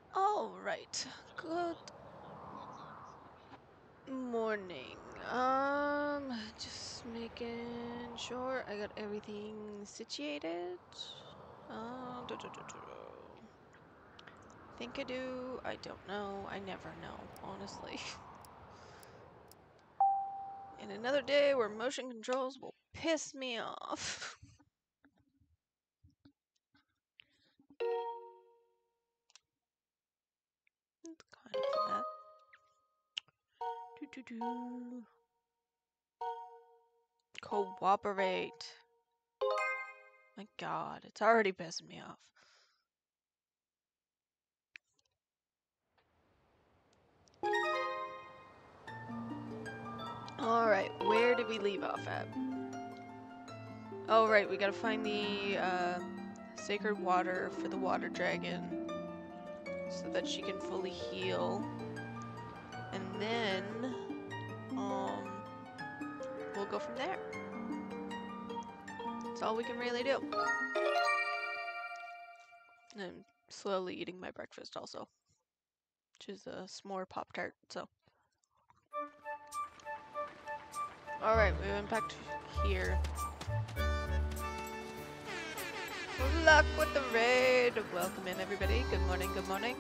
All right. Good morning. Just making sure I got everything situated. Think I do. I don't know. I never know, honestly. And another day where motion controls will piss me off. It's kind of that. Do. Cooperate. My God, it's already pissing me off. Alright, where did we leave off at? Oh, right, we gotta find the sacred water for the water dragon so that she can fully heal. And then, we'll go from there. That's all we can really do. And I'm slowly eating my breakfast also, which is a s'more Pop-Tart, so. Alright, we went back to here. Good luck with the raid! Welcome in, everybody. Good morning, good morning.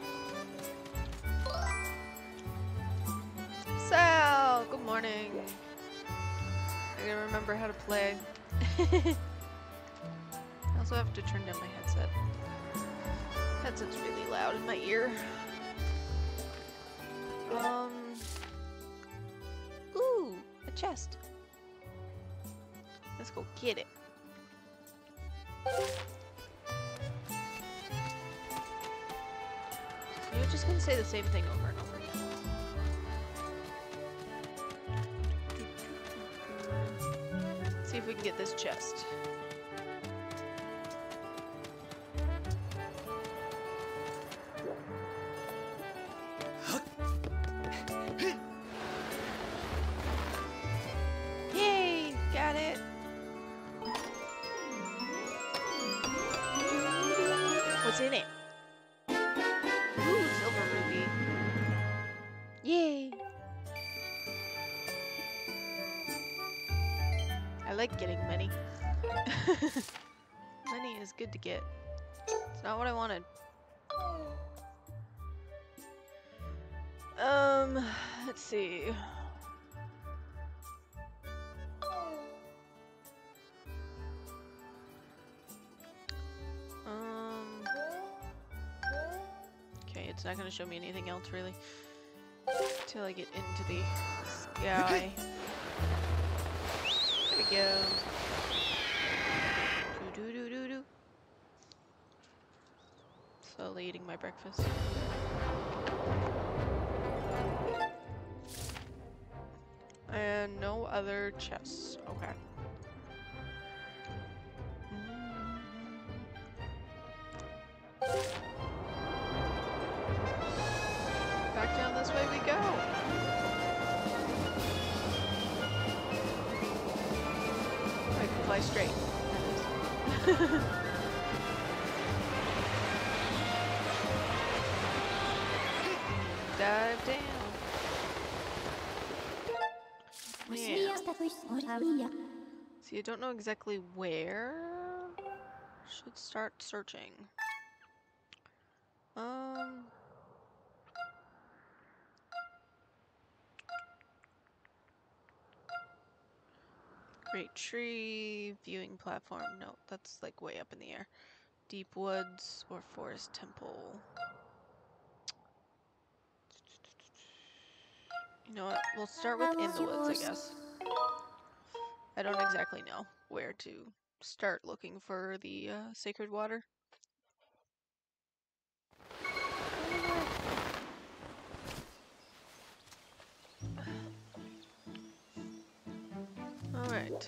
Sal! Good morning. I gotta remember how to play. I also have to turn down my headset. Headset's really loud in my ear. Ooh, a chest. Let's go get it. You're just gonna say the same thing over and over again. See if we can get this chest. Yay! Got it! What's in it? Ooh, silver ruby. Yay! I like getting money. Money is good to get. It's not what I wanted. Let's see. Okay, it's not gonna show me anything else really. Till I get into the sky. There we go. Do. Slowly eating my breakfast. And no other chests. Okay. Back down this way we go. I can fly straight. Dive down. Yeah. See, I don't know exactly where. Should start searching. Great tree, viewing platform. No, that's like way up in the air. Deep woods or forest temple. You know what? We'll start with in the woods, I guess. I don't exactly know where to start looking for the sacred water. Alright,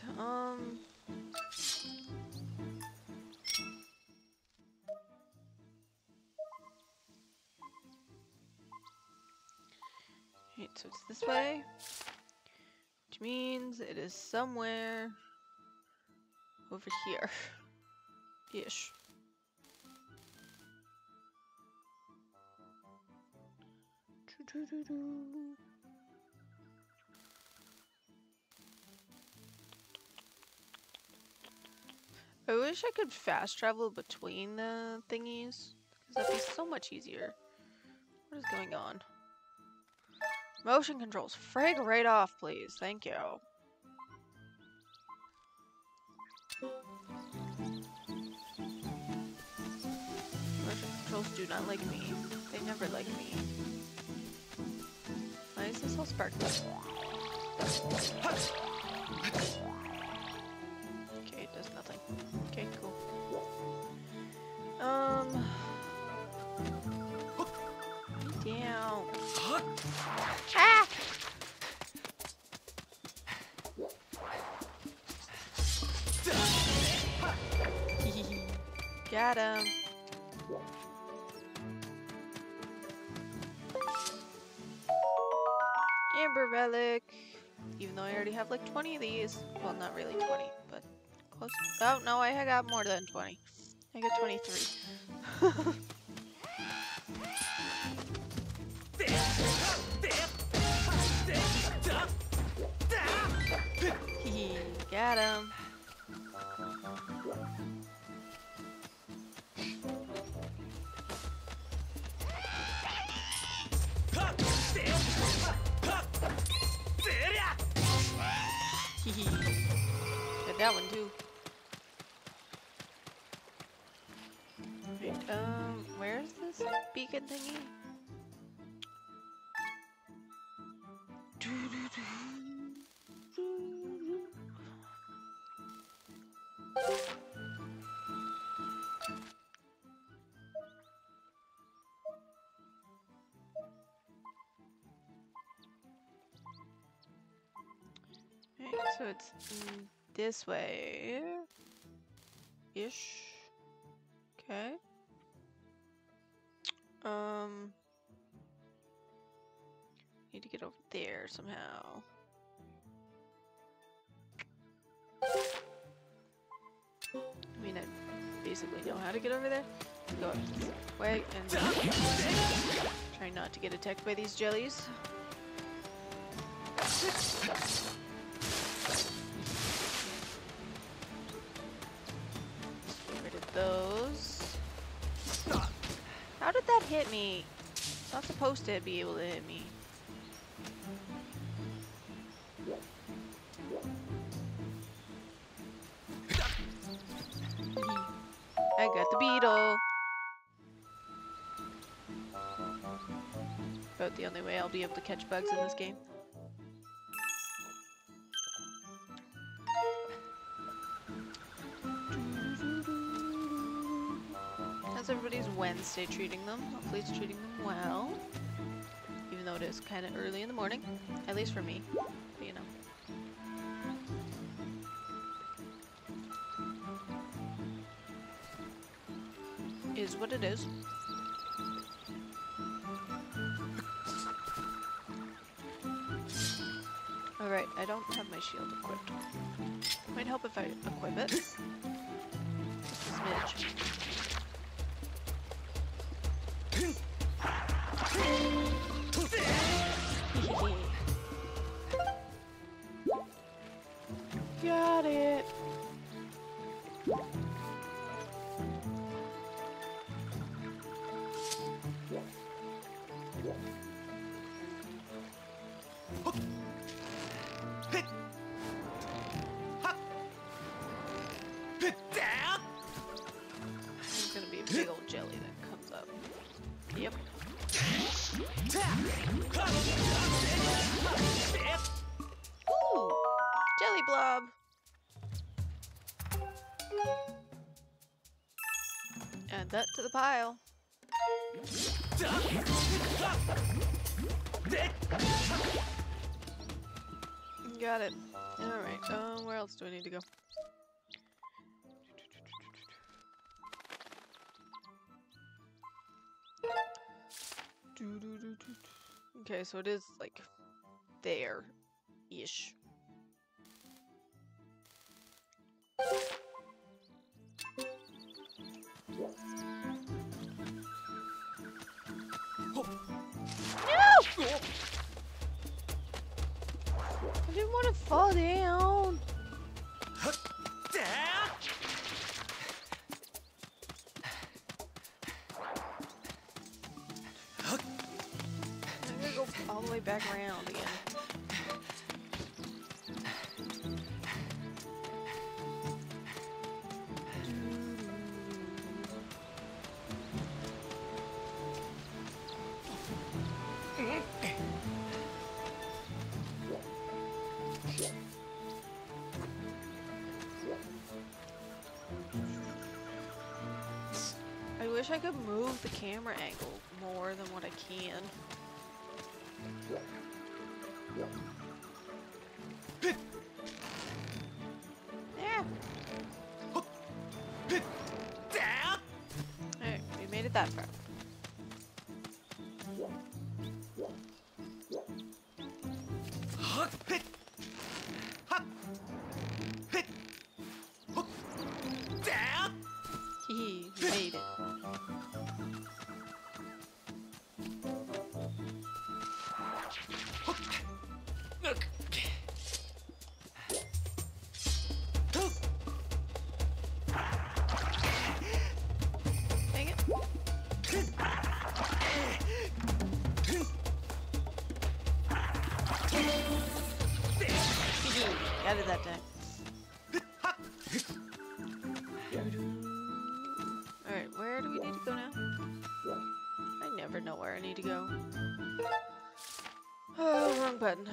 Right, so it's this way, which means it is somewhere over here. Ish. I wish I could fast travel between the thingies, because that'd be so much easier. What is going on? Motion controls. Frig right off, please. Thank you. Motion controls do not like me. They never like me. Why is this all sparkly? Okay, it does nothing. Okay, cool. Down. Ah! Got him. Amber relic. Even though I already have like 20 of these. Well, not really 20, but close. Oh, no, I got more than 20. I got 23. Got him. Got that one too. Right, where's this beacon thingy? Right, so it's this way ish. Okay. Need to get over there somehow. I mean, I basically know how to get over there. Go up this way and try not to get attacked by these jellies. Get rid of those. How did that hit me? It's not supposed to be able to hit me. I got the beetle. About the only way I'll be able to catch bugs in this game. How's everybody's Wednesday treating them? Hopefully it's treating them well. Even though it is kind of early in the morning. At least for me. But, you know. Is what it is. Alright, I don't have my shield equipped. Might help if I equip it. Just a smidge. Got it! There's gonna be a big old jelly that comes up. Yep. Ooh! Jelly blob! Add that to the pile. Got it. Alright, where else do I need to go? Okay, so it is like there-ish. No! I didn't want to fall down. I'm gonna go all the way back around again. I wish I could move the camera angle more than what I can. Yeah. Alright, we made it that far. Hee, we made it. Dang it. Got it that time. Alright, where do we need to go now? I never know where I need to go. Oh, wrong button.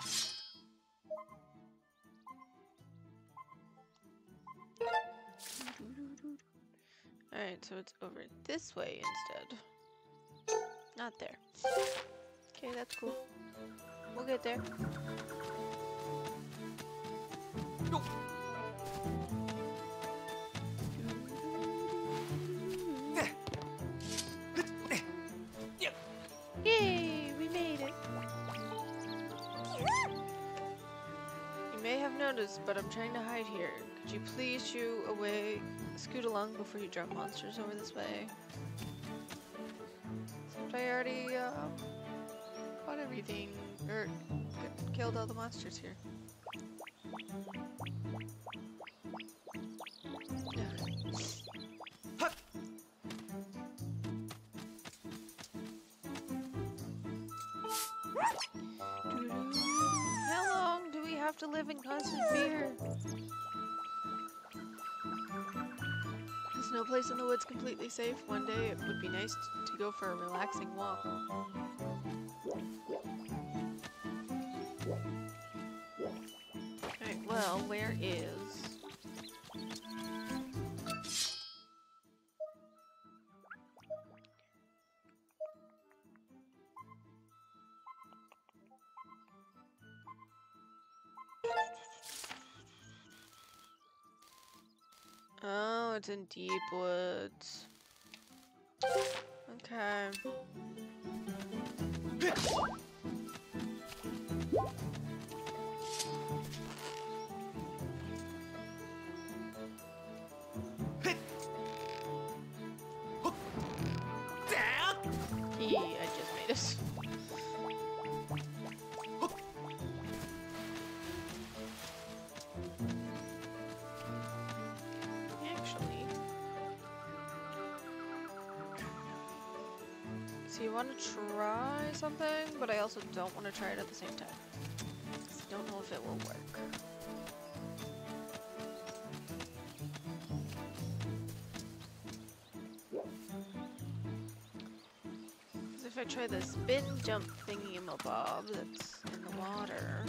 Alright, so it's over this way instead. Not there. Okay, that's cool. We'll get there. Yay, we made it. You may have noticed, but I'm trying to hide here. Could you please scoot along before you drop monsters over this way? Except I already fought everything, or killed all the monsters here. How long do we have to live in constant fear? Is no place in the woods completely safe? One day it would be nice to go for a relaxing walk. Alright, well, where is... Oh, it's in deep woods. Okay. I just made it. So you want to try something, but I also don't want to try it at the same time. I don't know if it will work. Because if I try the spin jump thingy-mabob that's in the water...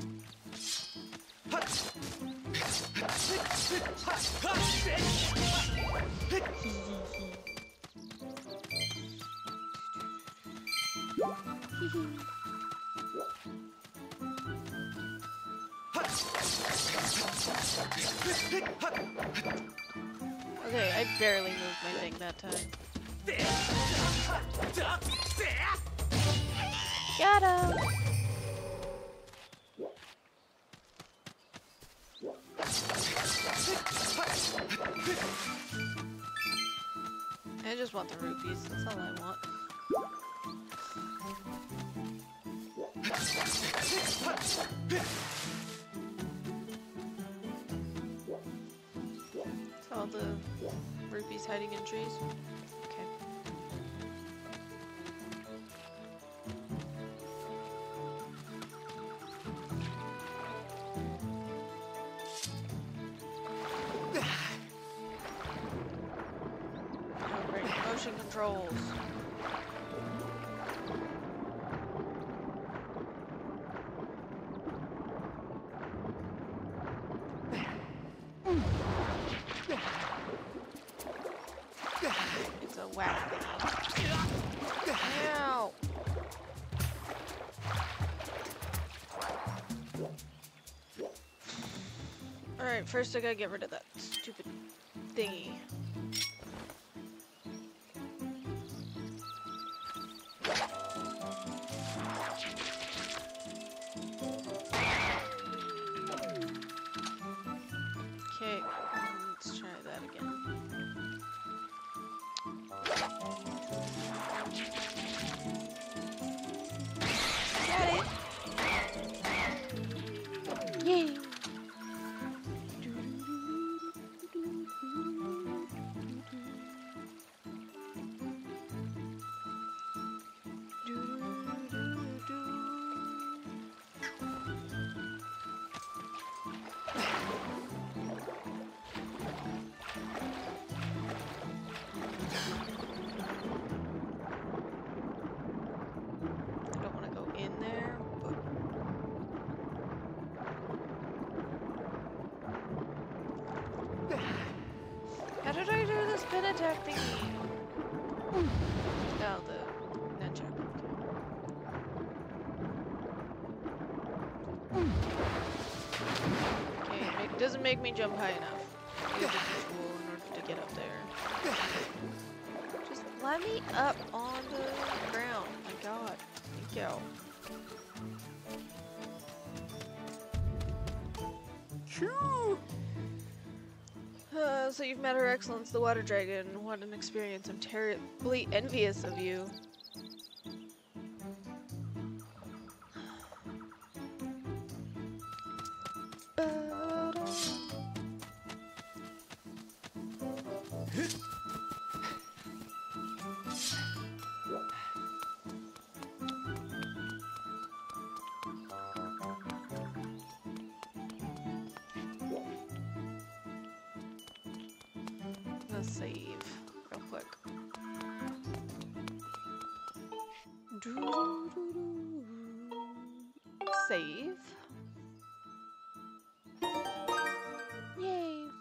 Okay, I barely moved my thing that time. Got him! I just want the rupees, that's all I want. All the rupees hiding in trees. Okay. Alright, motion controls. It's a whack thingy. Ow! Alright, first I gotta get rid of that stupid thingy. Okay, let's try that again. Got it! Yay! I don't want to go in there, but how did I do this pin attack thingy? Oh, the nunchuck. Okay, it doesn't make me jump high enough. I need a different tool in order to get up there. Just let me up on the ground. Oh my god. Thank you. So you've met Her Excellence, the Water Dragon. What an experience. I'm terribly envious of you. Let's save real quick. Save. Yay.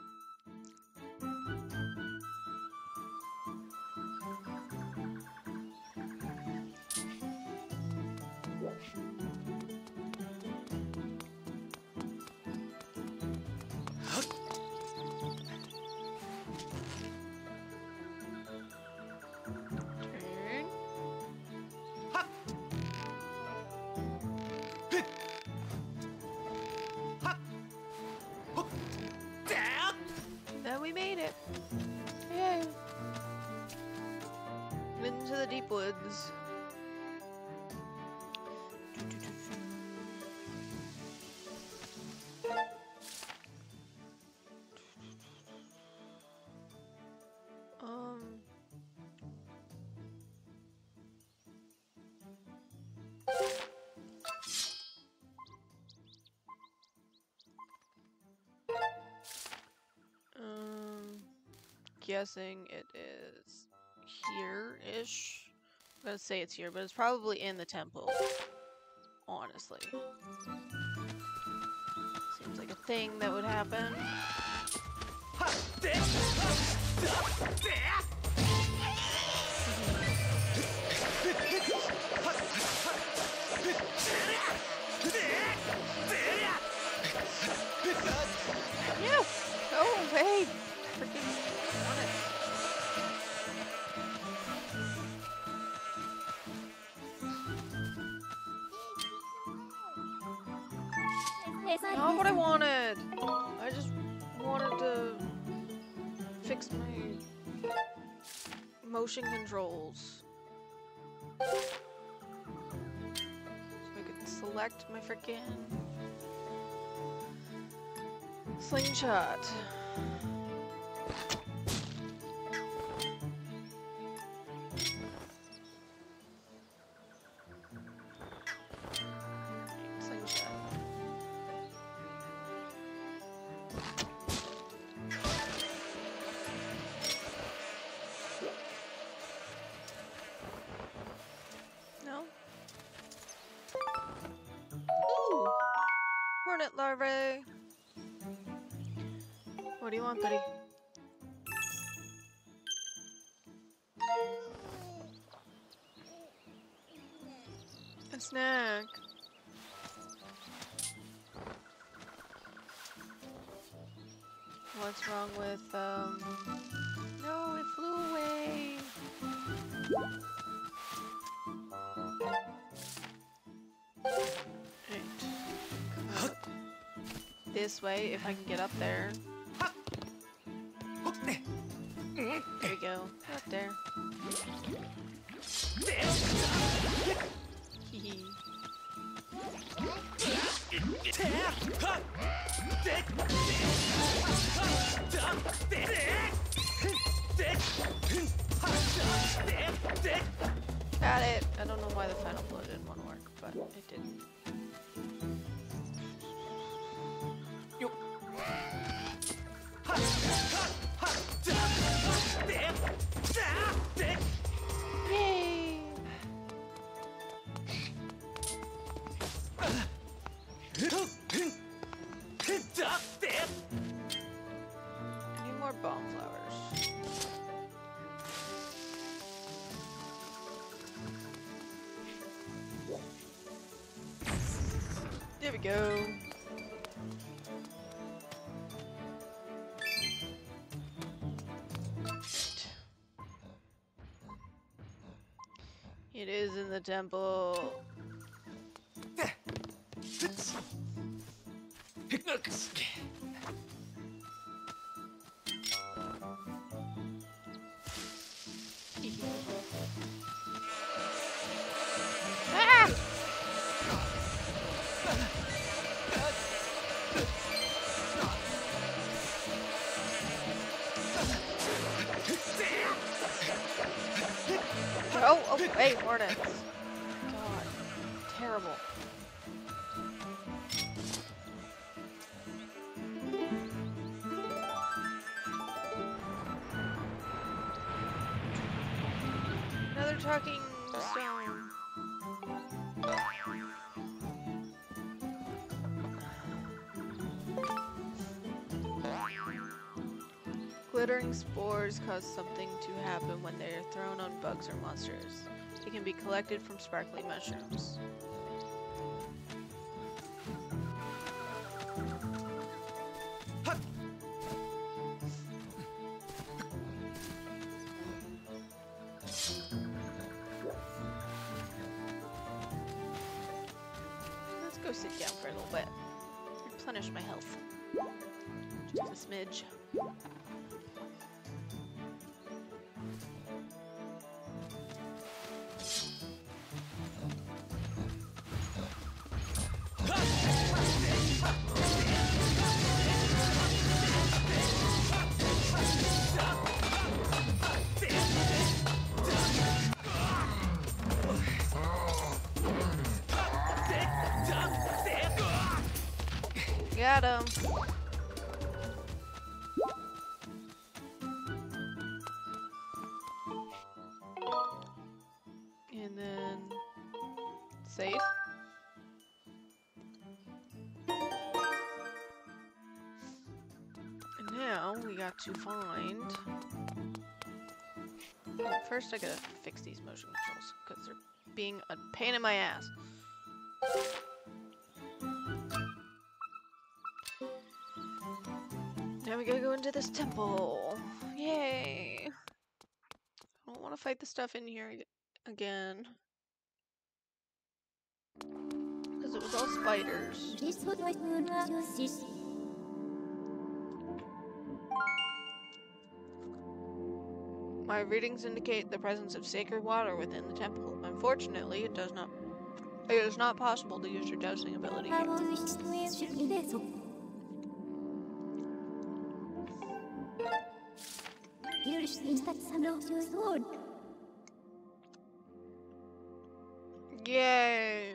And we made it. Yay. Into the deep woods. Guessing it is here-ish. I'm gonna say it's here, but it's probably in the temple. Honestly. Seems like a thing that would happen. Yeah! Oh, hey! Freaking want it. Not what I wanted! I just wanted to fix my motion controls. So I collect my freaking slingshot. Slingshot. No? Ooh! Hornet larvae! What do you want, buddy? A snack. What's wrong with, No, it flew away! Right. Come up this way, if I can get up there. There we go. Up there. Hehe. Got it! I don't know why the final blow didn't want to work, but it didn't. Yay! I need more bomb flowers. There we go. It is in the temple. Ah! Oh, hey, hornets. God, terrible. Another talking stone. Glittering spores cause something to happen when they are thrown on bugs or monsters. They can be collected from sparkly mushrooms. Let's go sit down for a little bit. Replenish my health. Just a smidge. Got him. And then save. And now we got to find. Well, first I gotta fix these motion controls because they're being a pain in my ass. Now we gotta go into this temple. Yay! I don't want to fight the stuff in here again. Because it was all spiders. My readings indicate the presence of sacred water within the temple. Unfortunately, it does not It is not possible to use your dowsing ability here. Yay!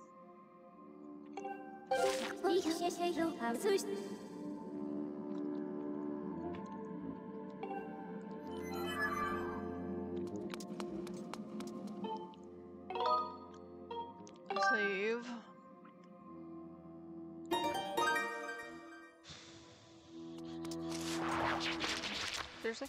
Save. Seriously?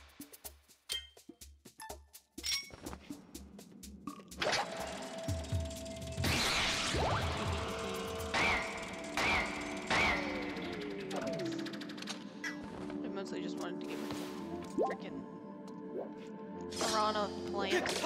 I mostly just wanted to give freaking piranha plant.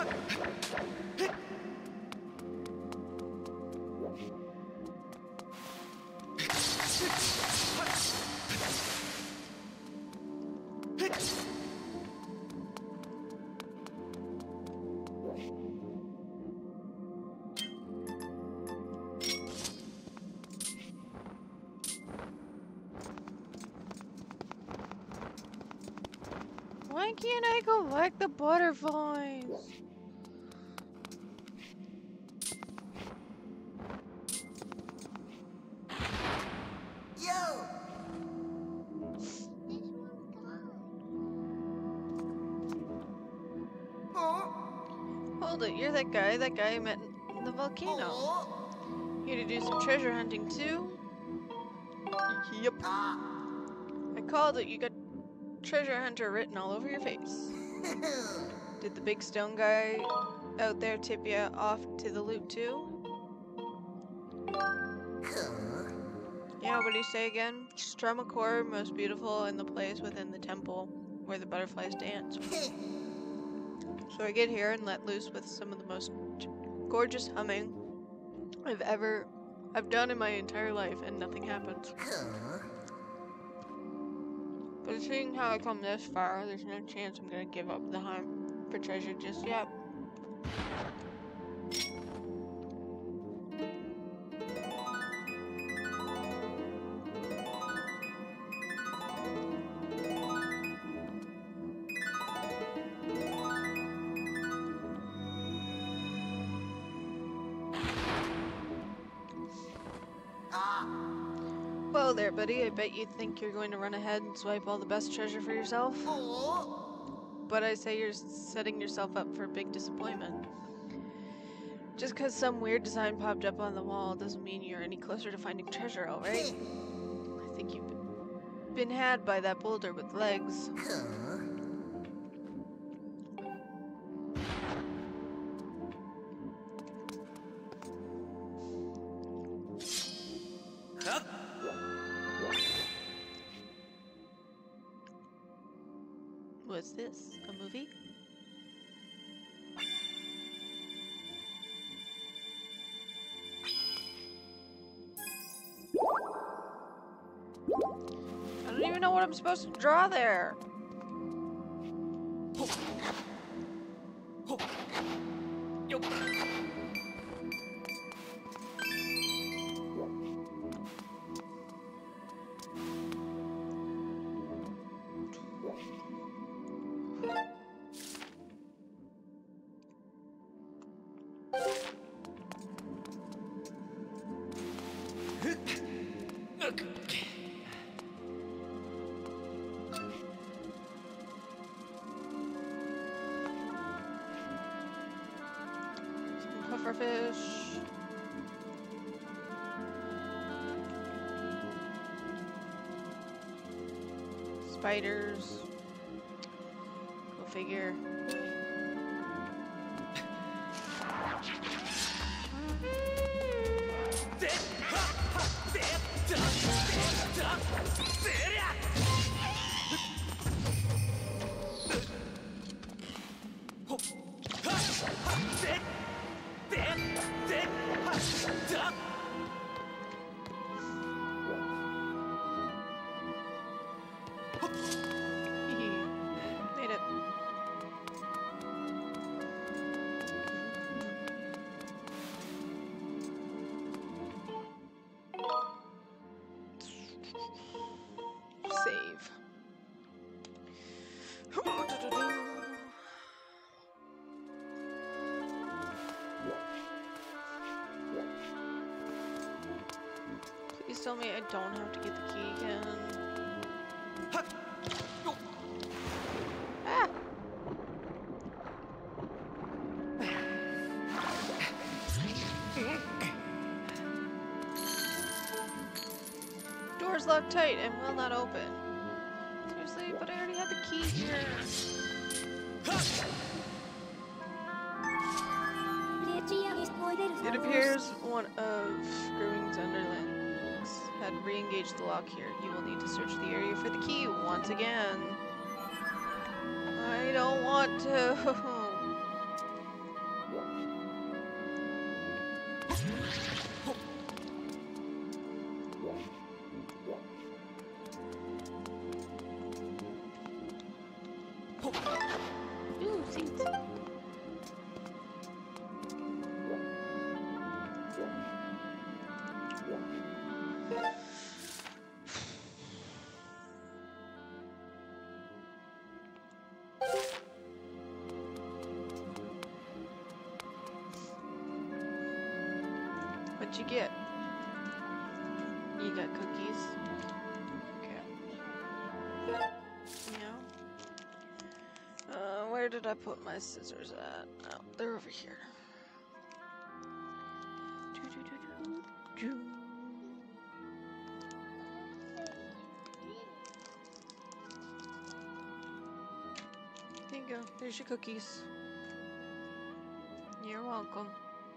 Why can't I collect the butterflies? Hold it, you're that guy I met in the volcano. Here to do some treasure hunting too? Yep. I called it, you got treasure hunter written all over your face. Did the big stone guy out there tip you off to the loot too? Yeah, what do you say again? Strumakor, most beautiful in the place within the temple where the butterflies dance. So I get here and let loose with some of the most gorgeous humming I've done in my entire life, and nothing happens. But seeing how I come this far, there's no chance I'm gonna give up the hunt for treasure just yet. Whoa there, buddy. I bet you think you're going to run ahead and swipe all the best treasure for yourself. But I say you're setting yourself up for a big disappointment. Just because some weird design popped up on the wall doesn't mean you're any closer to finding treasure, alright? I think you've been had by that boulder with legs. What's this? A movie? I don't even know what I'm supposed to draw there. Pufferfish. Spiders. Go figure. Made it. Please tell me I don't have to get the key again. Ah! Door's locked tight and will not open. Seriously, but I already had the key here. It appears one of Grewing's underlings had re-engaged the lock here. You will need to search the area for the key once again. I don't want to. Ooh, seats. What'd you get? You got cookies? Okay. Yeah. Where did I put my scissors at? Oh, they're over here. There you go. There's your cookies. You're welcome.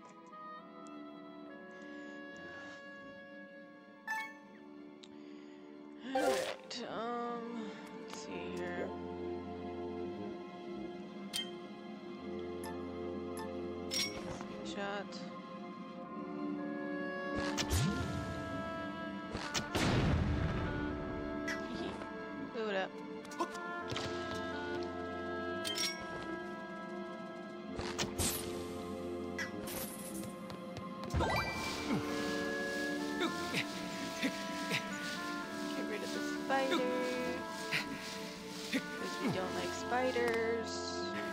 Alright, let's see here. Shot. Move it up. Spider, because we don't like spiders.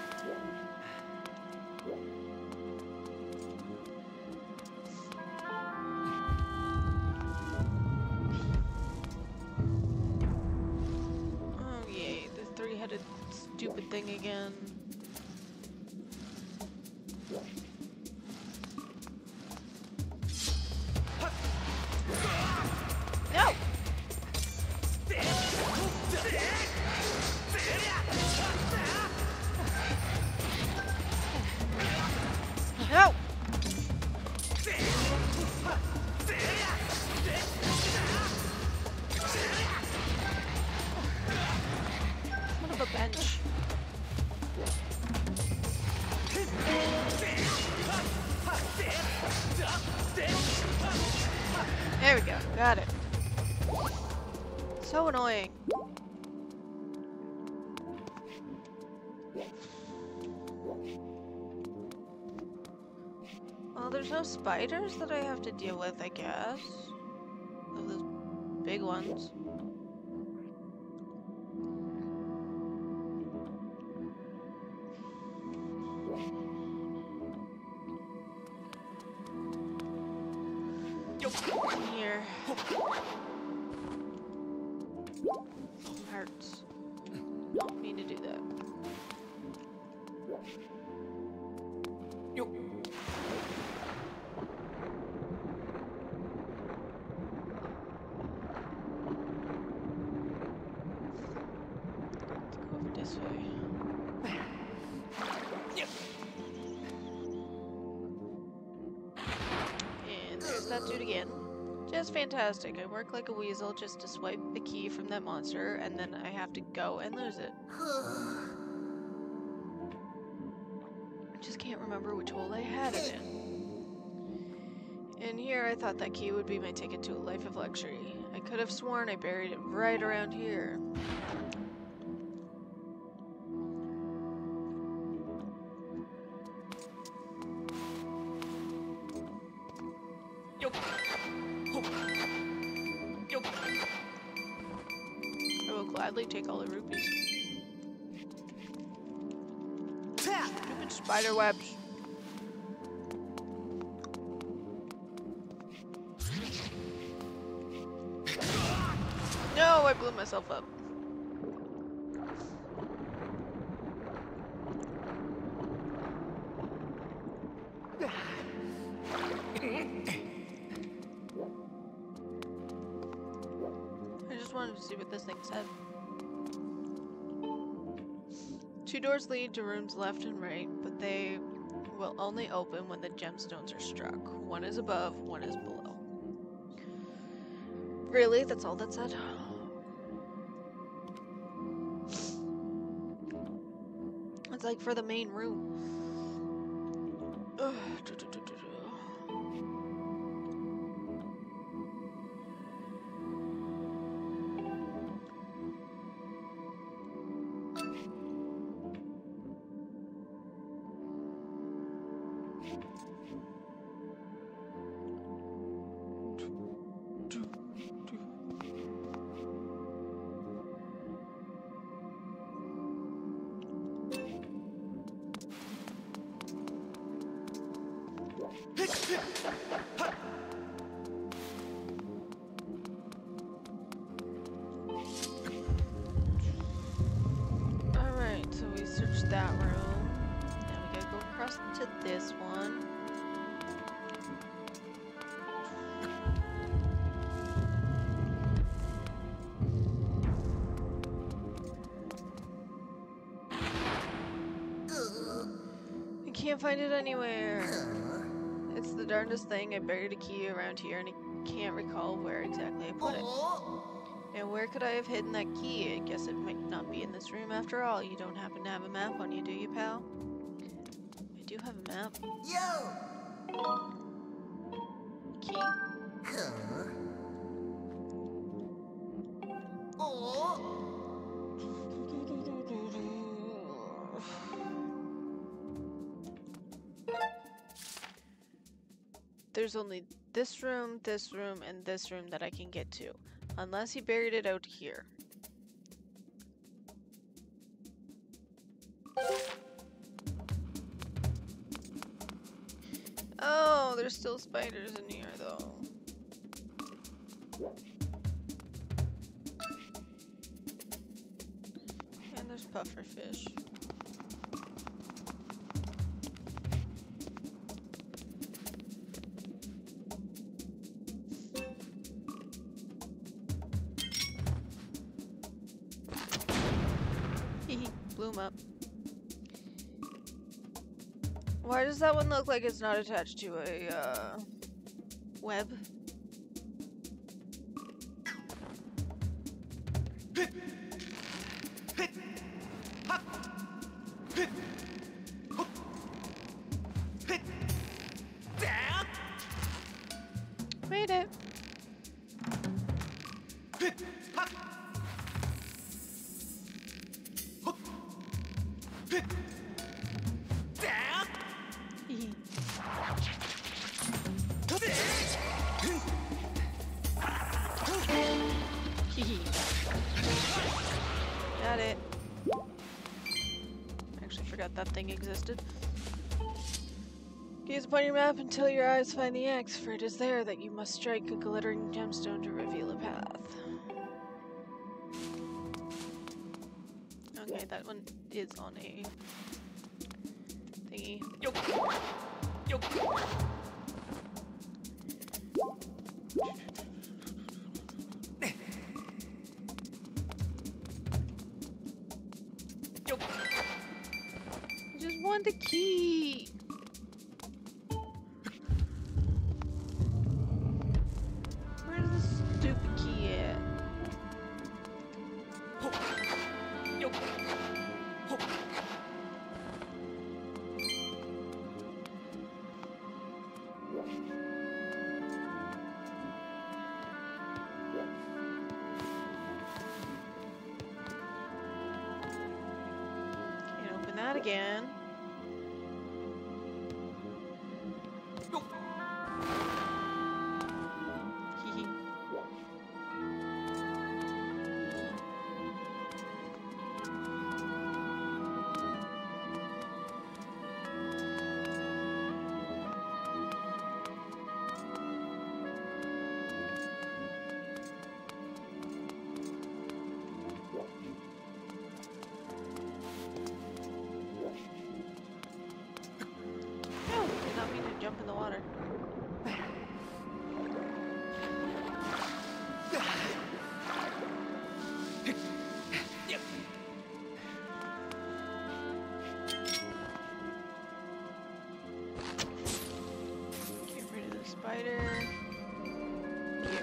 Oh yay, the three-headed stupid thing again. No! No! What of a bench? There we go, got it. So annoying. Well, there's no spiders that I have to deal with, I guess. Of those big ones. Here. Hearts. Don't mean to do that. Let's go over this way. And there's that dude again. Just fantastic. I work like a weasel just to swipe the key from that monster, and then I have to go and lose it. I just can't remember which hole I had it in. And here I thought that key would be my ticket to a life of luxury. I could have sworn I buried it right around here. I will gladly take all the rupees. Stupid spider webs. I blew myself up. I just wanted to see what this thing said. 2 doors lead to rooms left and right, but they will only open when the gemstones are struck. One is above, one is below. Really? That's all that said? It's like for the main room. Ugh. Alright, so we searched that room. Now we gotta go across to this one. I can't find it anywhere. It's the darndest thing. I buried a key around here and I can't recall where exactly I put it. And where could I have hidden that key? I guess it might not be in this room after all. You don't happen to have a map on you, do you, pal? I do have a map. Key? There's only this room, and this room that I can get to. Unless he buried it out here. Oh, there's still spiders in here though. And there's pufferfish. Blew him up. Why does that one look like it's not attached to a web? Made it. Got it. Actually forgot that thing existed. Gaze upon your map until your eyes find the X, for it is there that you must strike a glittering gemstone to reveal a path. Okay, that one is on a thingy. I just want the key. Where's the stupid key at? Can't open that again. Hee.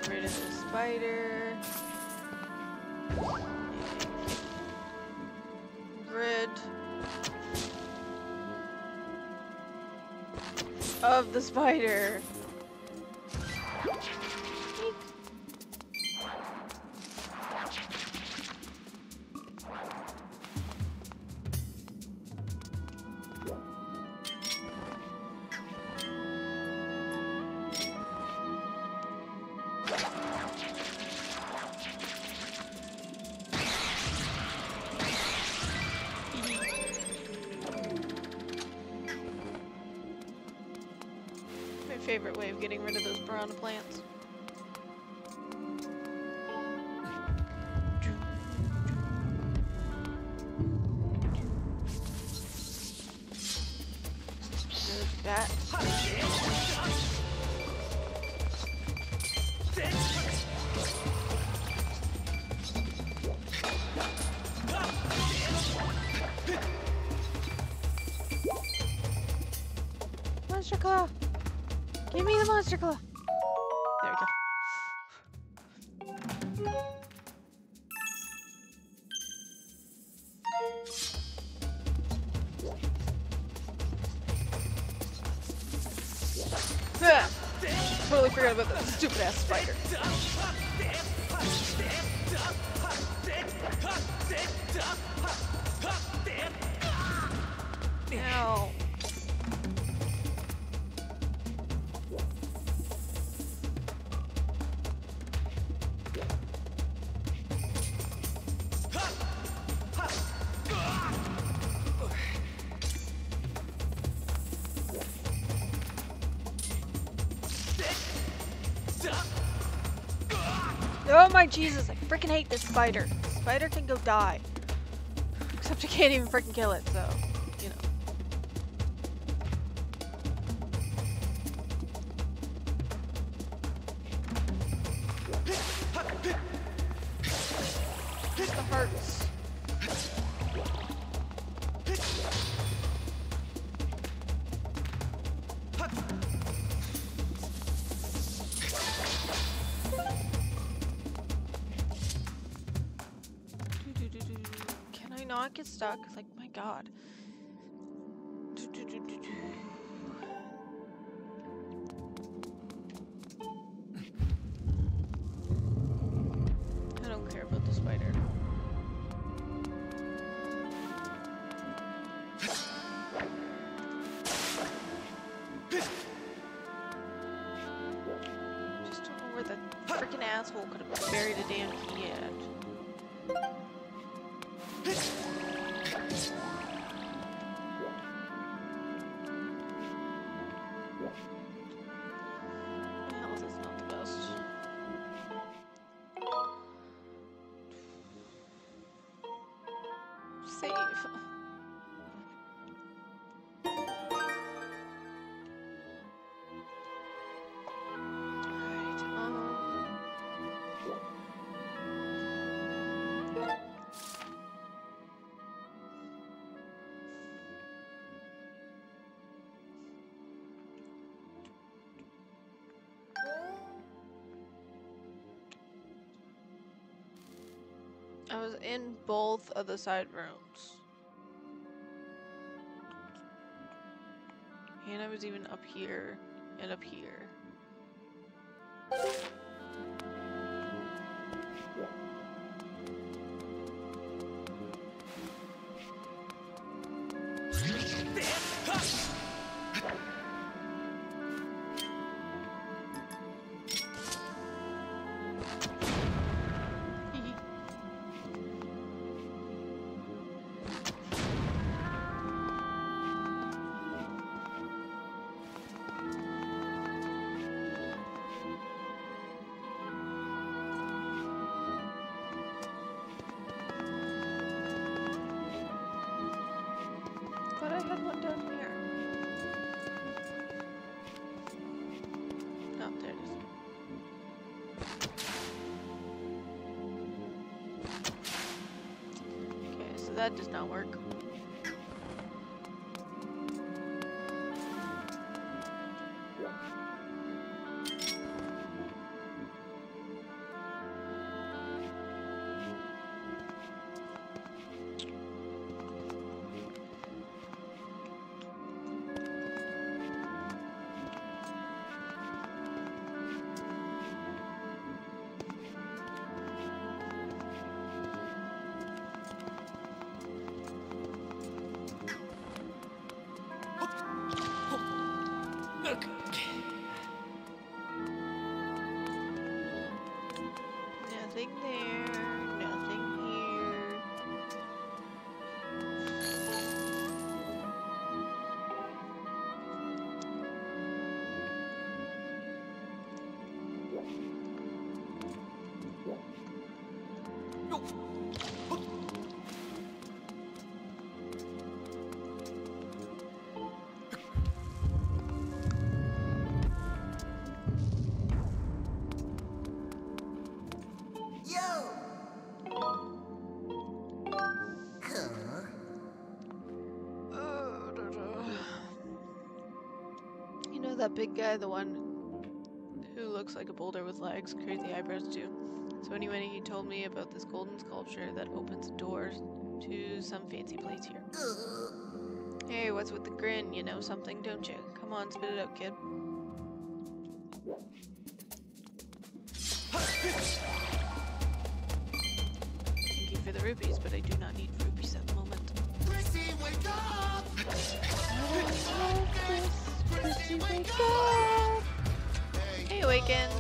Get rid of the spider. Rid of the spider. Favorite way of getting rid of those piranha plants. There's that. Monster Claw! Give me the Monster Claw! There we go. Totally forgot about that stupid ass spider. Ow. Oh my Jesus, I freaking hate this spider. Spider can go die. Except I can't even freaking kill it, so, you know. The hearts. Can I not get stuck? Like, my God. I don't care about the spider. Just don't know where the freaking asshole could have buried a damn key at. Health is not the best. Save. I was in both of the side rooms. And I was even up here and up here. But I had one down here. Oh, there it is. Okay, so that does not work. Nothing there, nothing here. You know that big guy, the one who looks like a boulder with legs, crazy eyebrows too? So anyway, he told me about this golden sculpture that opens doors to some fancy place here. Hey, what's with the grin? You know something, don't you? Come on, spit it out, kid. Thank you for the rupees, but I do not need rupees at the moment. Chrissy, wake up! Chrissy, wake up! Hey, Awakened!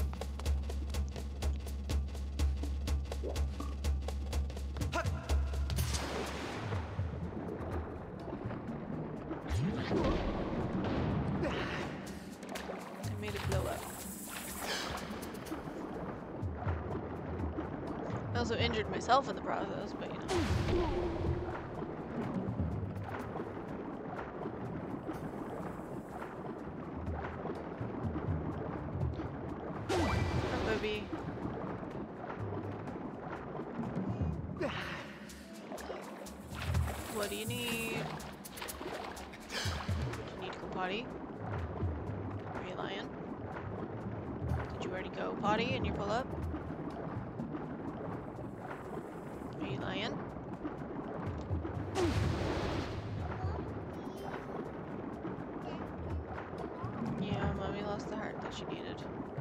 I made it blow up. I also injured myself in the process, but you know. Booby. What do you need? Do you need to go potty? Are you lying? Did you already go potty and you pull up? Are you lying? Yeah, Mommy lost the heart that she needed.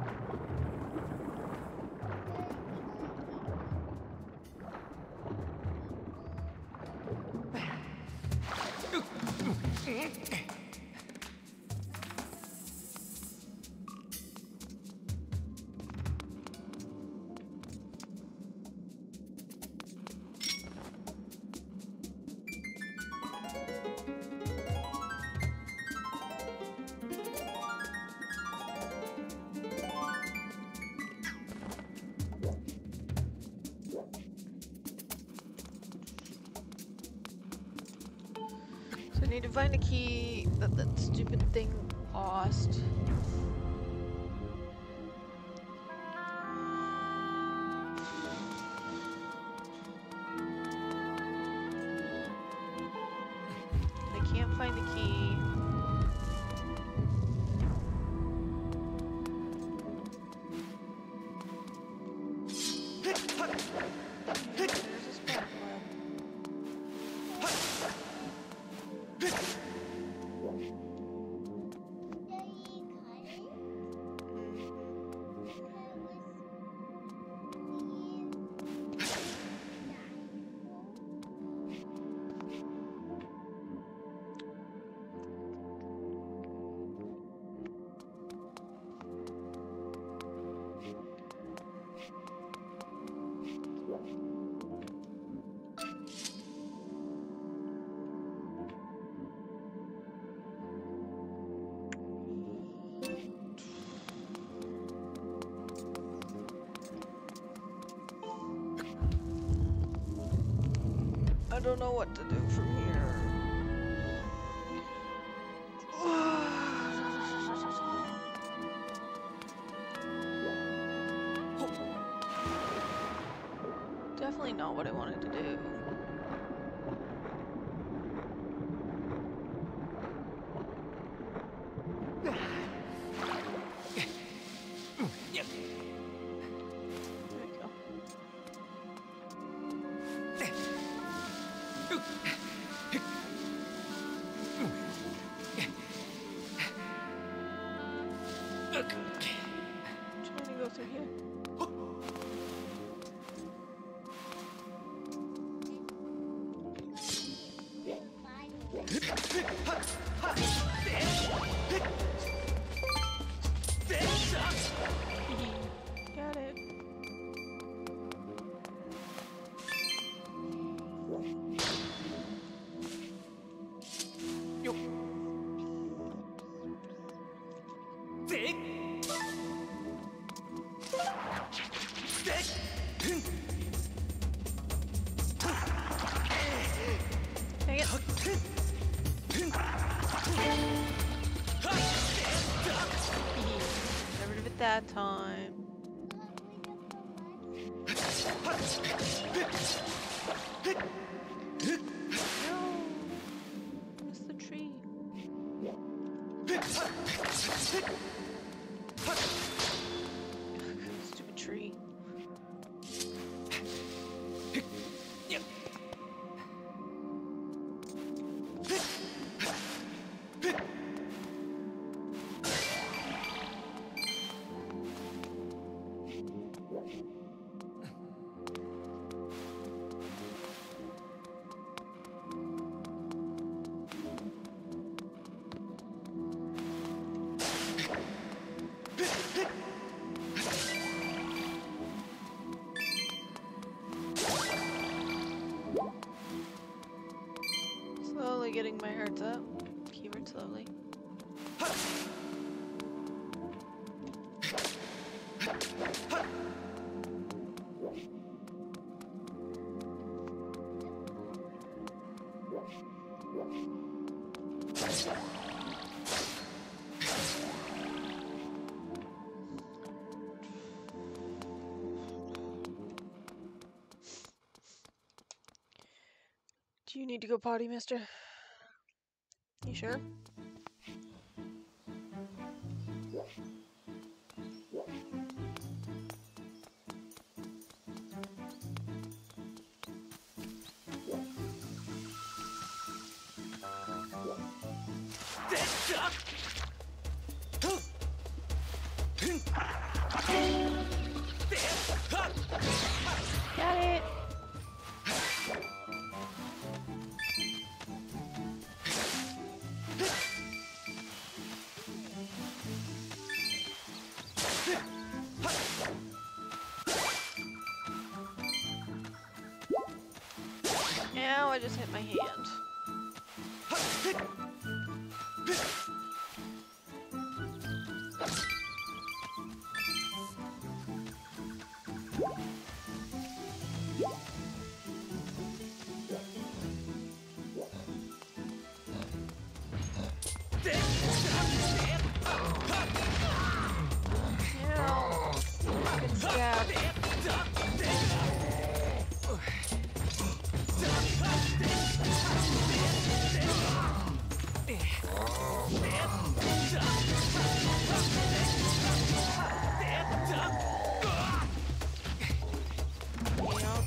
So I need to find a key that that stupid thing lost. I can't find the key. There's a spark web. I don't know what to do from here. Definitely not what I wanted to do. There we go. I'm trying to go through here. It's the tree. Stupid tree. Slowly getting my hearts up. Keyword slowly. Do you need to go potty, mister? You sure? Got it! Ow, I just hit my hand. Ow. Fucking stab. Yep.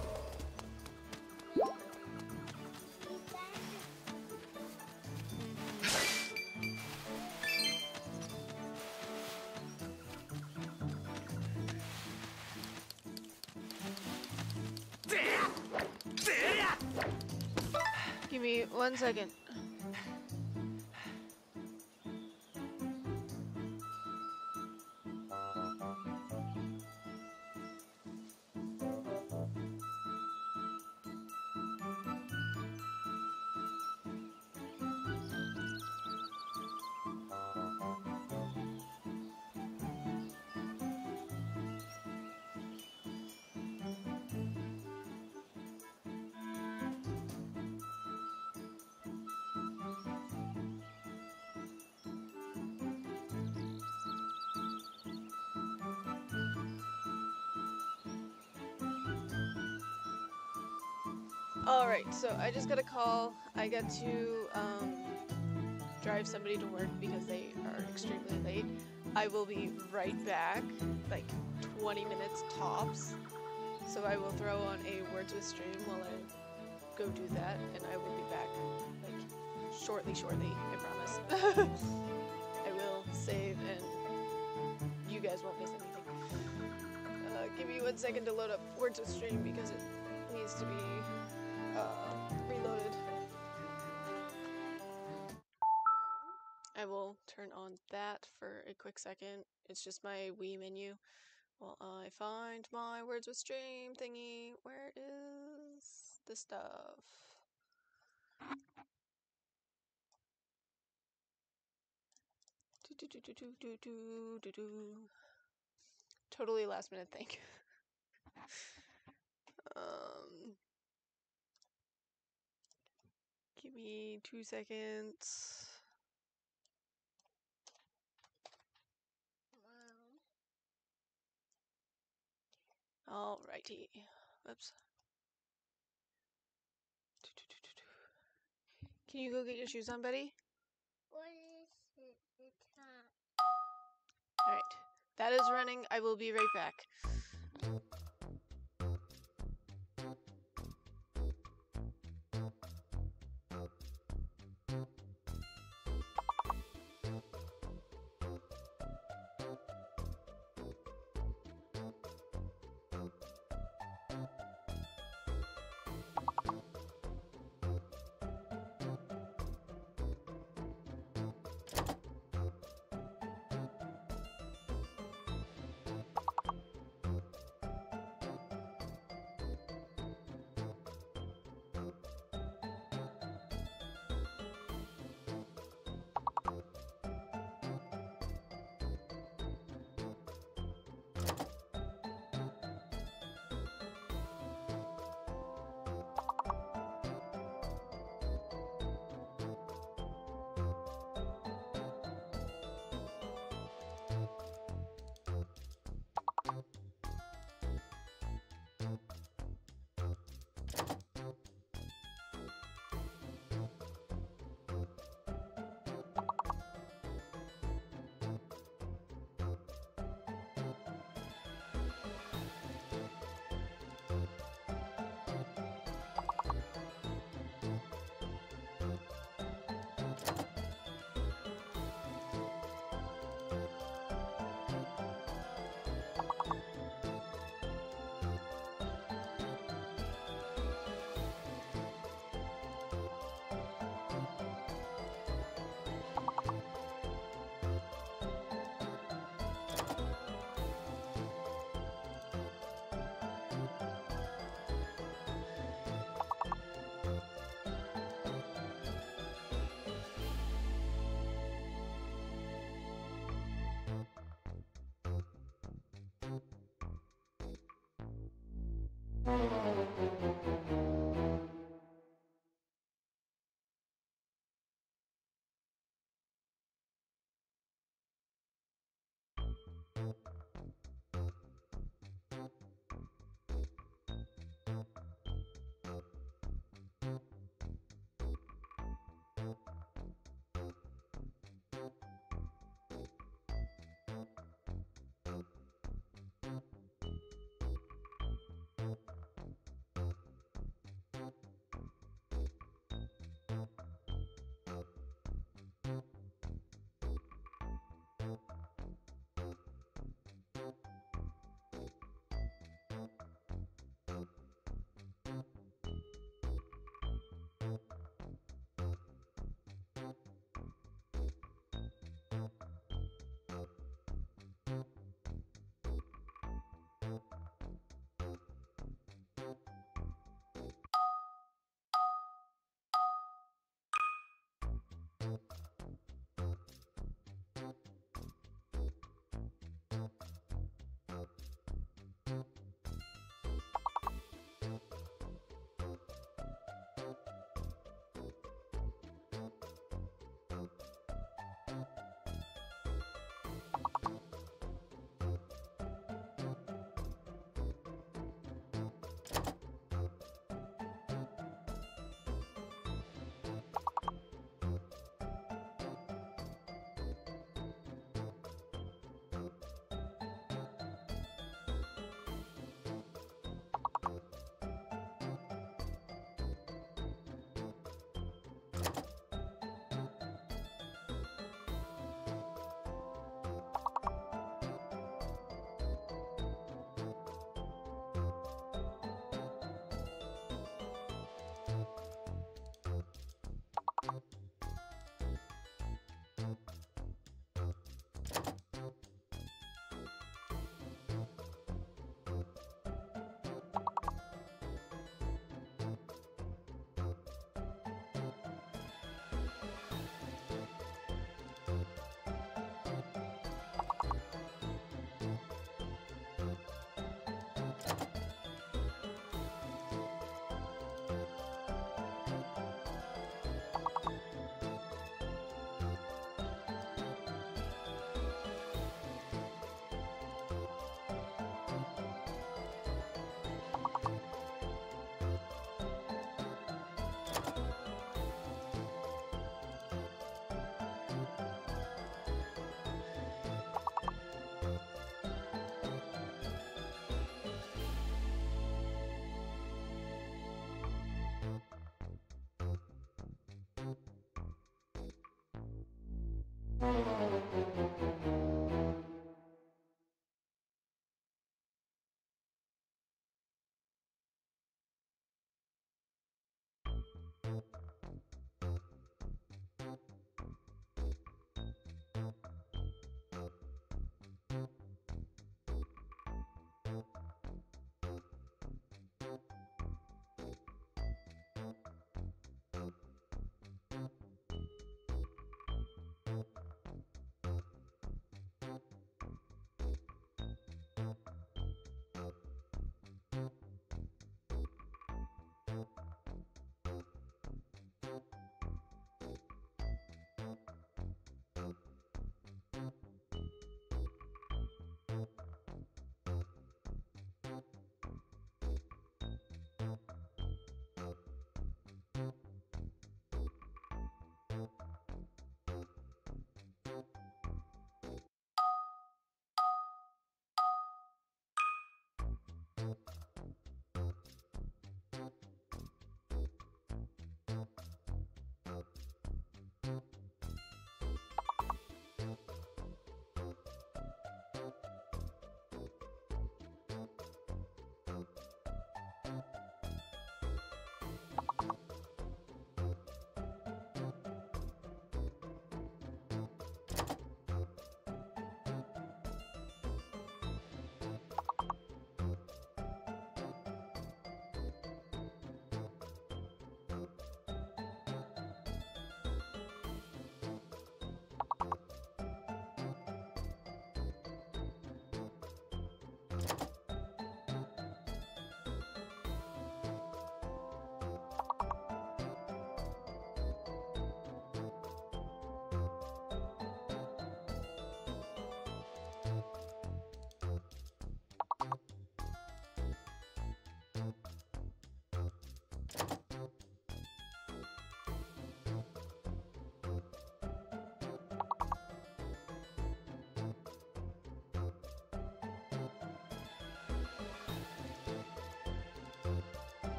Give me 1 second. Alright, so I just got a call. I got to drive somebody to work because they are extremely late. I will be right back, like 20 minutes tops. So I will throw on a Words with Stream while I go do that, and I will be back like shortly, I promise. I will save and you guys won't miss anything. Give me 1 second to load up Words with Stream because it needs to be reloaded. I will turn on that for a quick second. It's just my Wii menu while I find my Words with Stream thingy. Where is the stuff? Totally last minute thing. Give me 2 seconds. Alrighty. Oops. Can you go get your shoes on, buddy? What is it? The top. Alright. That is running. I will be right back.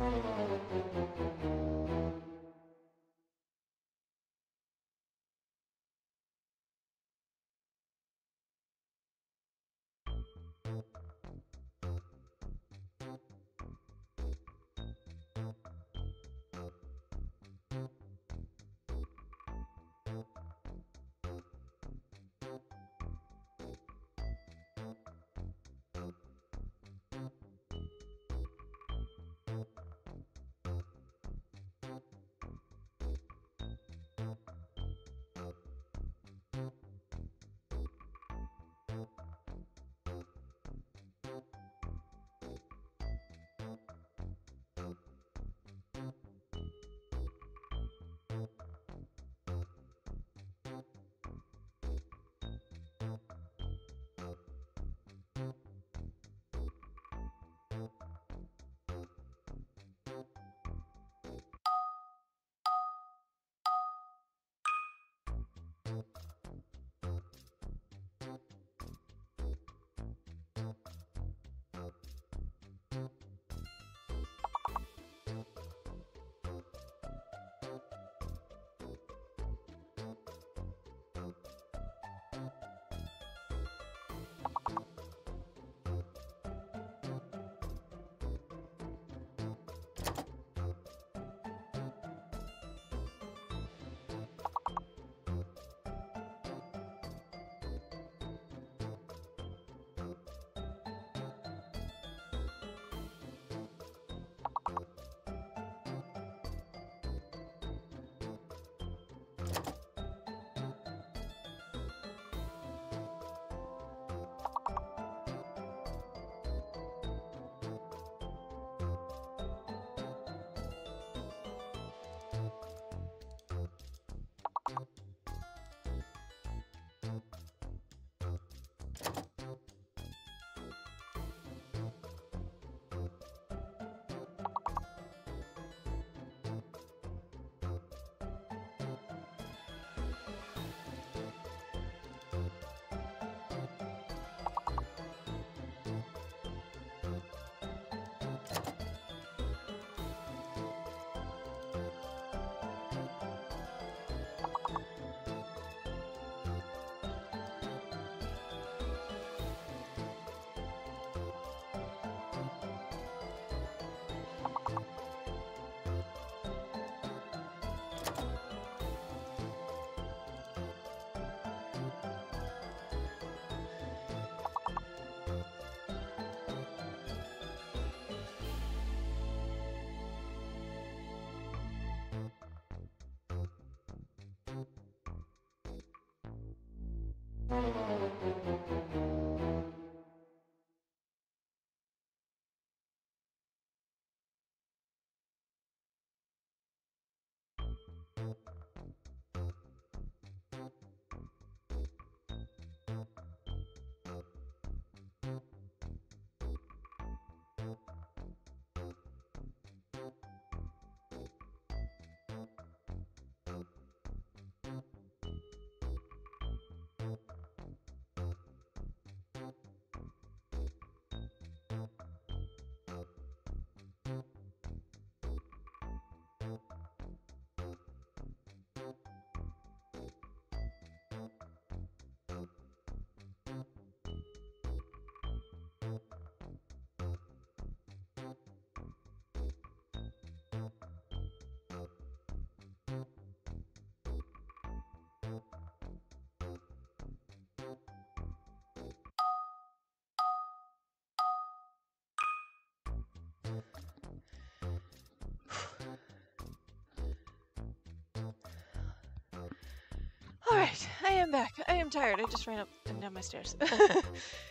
Alright, I am back. I am tired. I just ran up and down my stairs. Alright.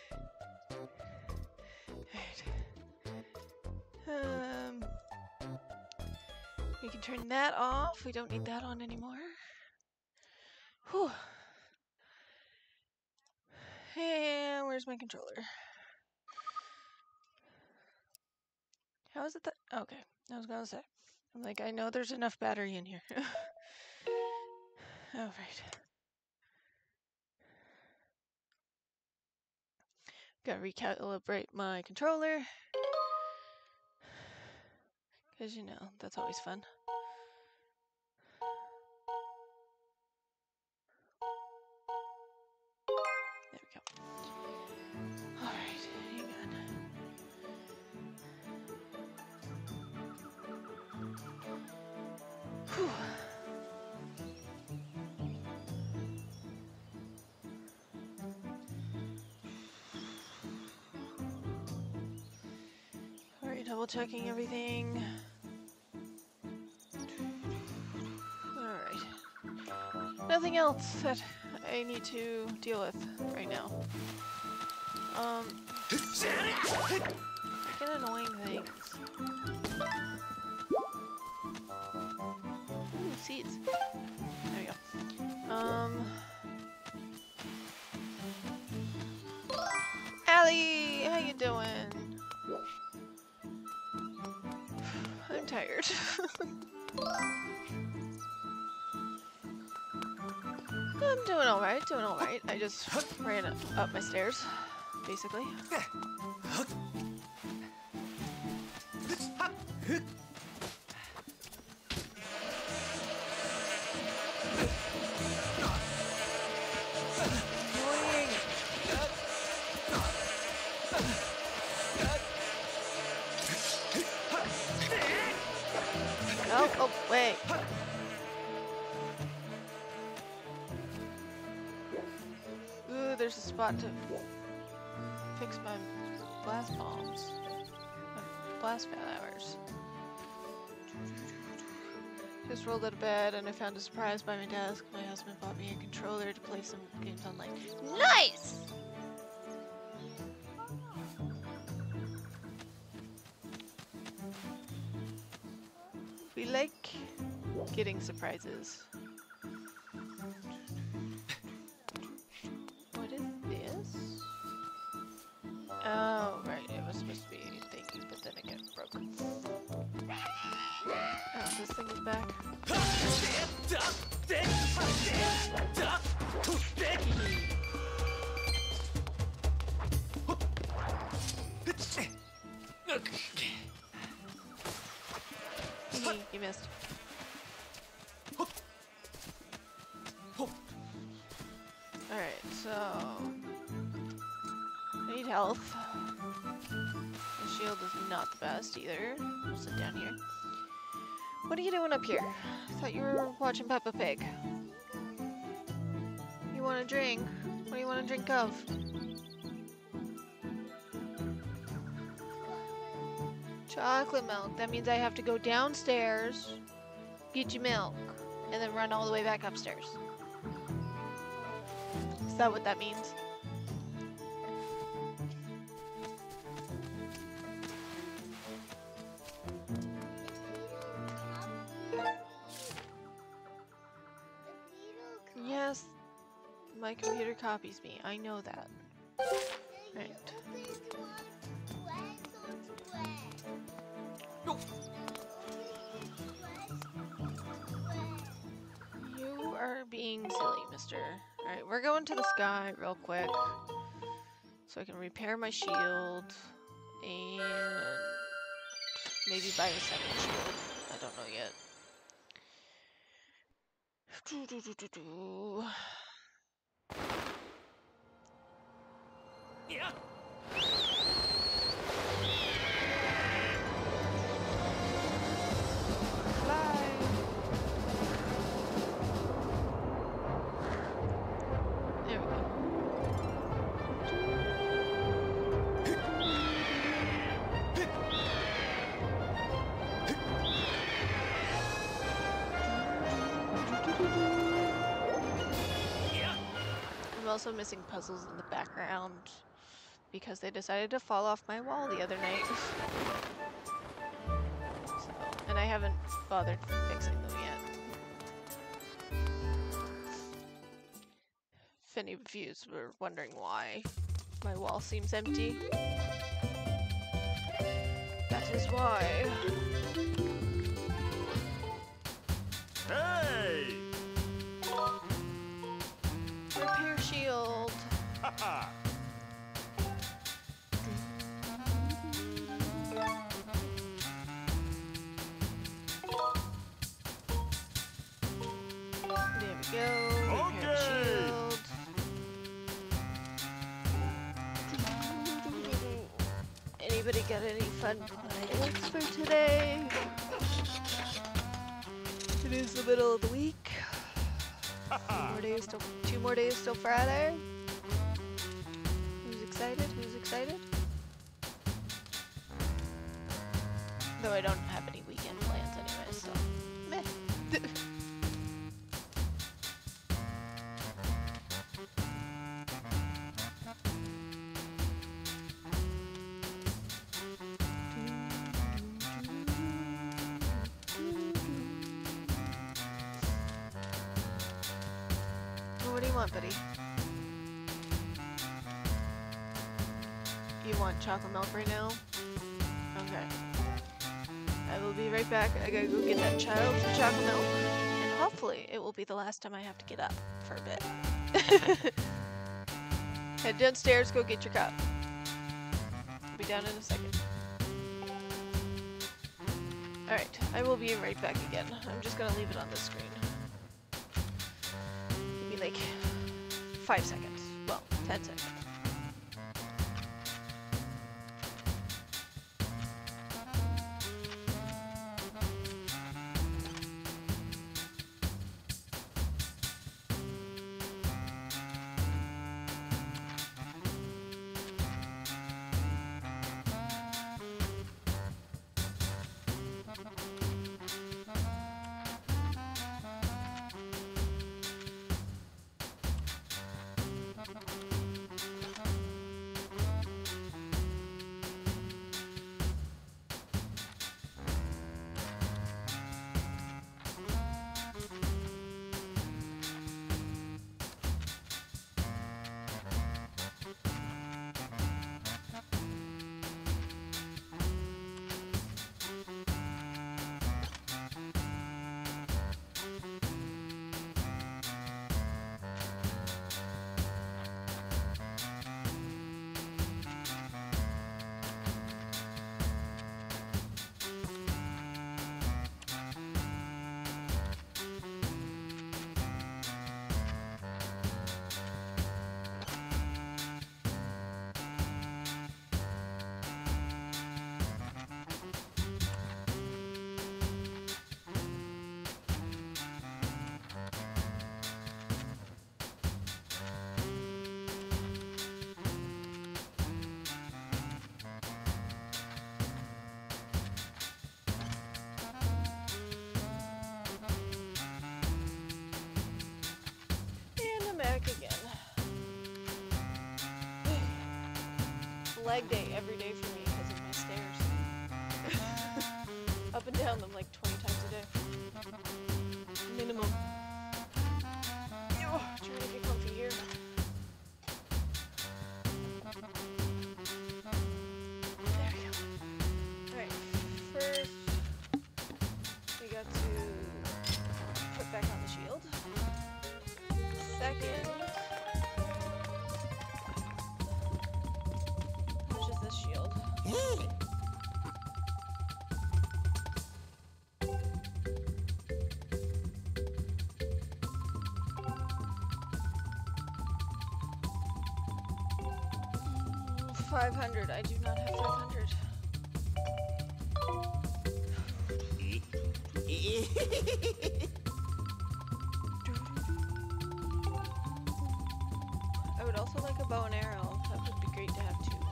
We can turn that off. We don't need that on anymore. Whew. And where's my controller? How is it that... Okay, I was gonna say. I'm like, I know there's enough battery in here. Alright. Gotta recalibrate my controller. Because, you know, that's always fun. There we go. Alright, hang on. Whew. Alright, double checking everything. Alright. Nothing else that I need to deal with right now. Get annoying things. Ooh, seeds. There we go. Allie, how you doing? I'm tired. I'm doing alright, doing alright. I just ran up my stairs, basically. Annoying. Oh, wait. Ooh, there's a spot to fix my blast bombs. My blast flowers. Just rolled out of bed and I found a surprise by my desk. My husband bought me a controller to play some games online. Nice! We like getting surprises. What is this? Oh, right, it was supposed to be thingy, but then it got broken. Oh, this thing is back. You missed. Alright, so I need health. The shield is not the best either. We'll sit down here. What are you doing up here? I thought you were watching Peppa Pig. You want a drink? What do you want to drink of? Chocolate milk. That means I have to go downstairs, get you milk, and then run all the way back upstairs. Is that what that means? Yes, my computer copies me. I know that. Right. You are being silly, mister. Alright, we're going to the sky real quick so I can repair my shield and maybe buy a second shield. I don't know yet. Yeah. There we go. I'm also missing puzzles in the background because they decided to fall off my wall the other night. So, and I haven't bothered fixing them yet. If any of you were wondering why my wall seems empty, that is why. Hey! Repair shield. Haha! got any fun plans for today? It is the middle of the week. 2 more days till Friday. Who's excited? Who's excited? Though I don't have any weekend plans anyway, so meh. What do you want, buddy? You want chocolate milk right now? Okay. I will be right back. I gotta go get that child some chocolate milk. And hopefully it will be the last time I have to get up for a bit. Head downstairs, go get your cup. I'll be down in a second. Alright, I will be right back again. I'm just gonna leave it on the screen. Give me like 5 seconds. Well, 10 seconds. Back again. Leg day every day for me because of my stairs. Up and down them like 20 times a day. Minimum. Oh, trying to get comfy here. There we go. Alright, first we got to put back on the shield. Second, how much is this shield? $500. I do not have 500. I would also like a bow and arrow. That would be great to have too.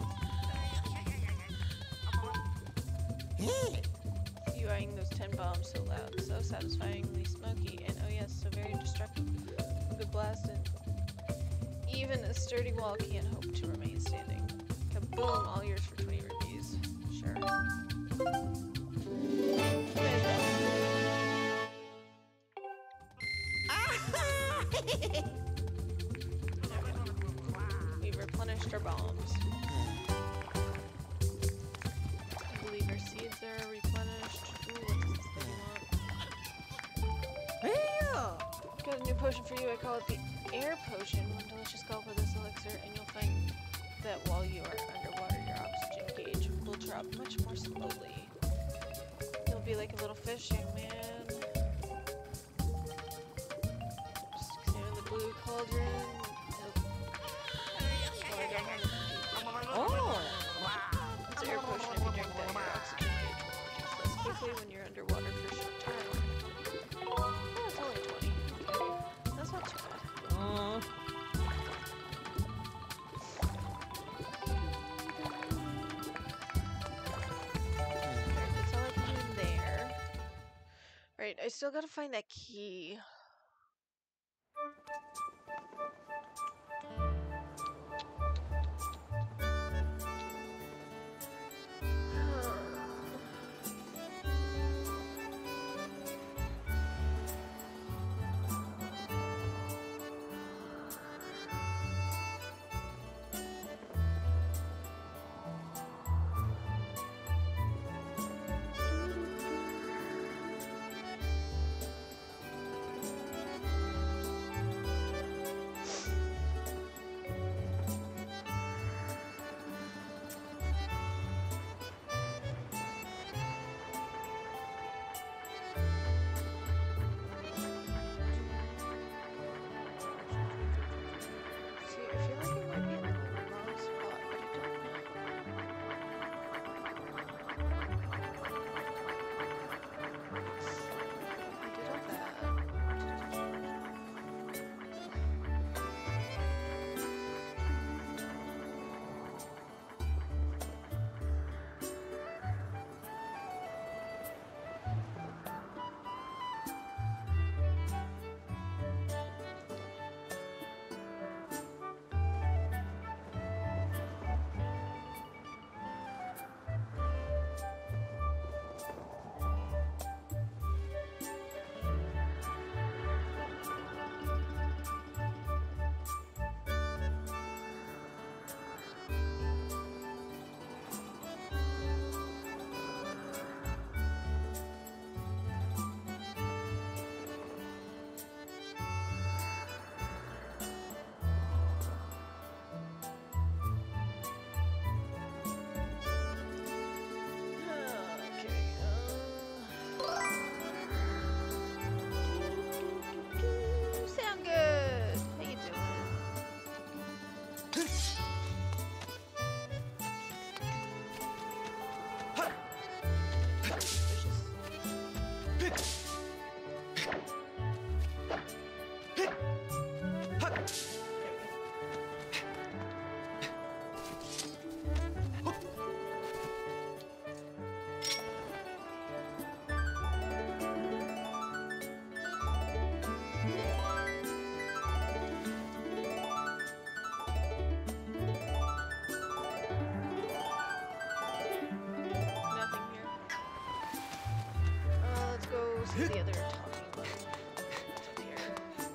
You eyeing those 10 bombs so loud, so satisfyingly smoky, and oh yes, so very destructive. A good blast, and even a sturdy wall can't hope to remain standing. Kaboom! All yours for 20 rupees. Sure. We've replenished our bombs. I believe our seeds are replenished. Ooh, what does this thing want? Got a new potion for you. I call it the air potion. One delicious gulp of this elixir, and you'll find that while you are underwater, your oxygen gauge will drop much more slowly. You'll be like a little fish, young man. Just stand in the blue cauldron. Oh! It's an air potion if you still gotta find that key. See, I feel like it might be in the wrong spot, but I don't know. I did all that. Sound good. How you doing? Nothing here. Let's go see the other talking one. What's up here?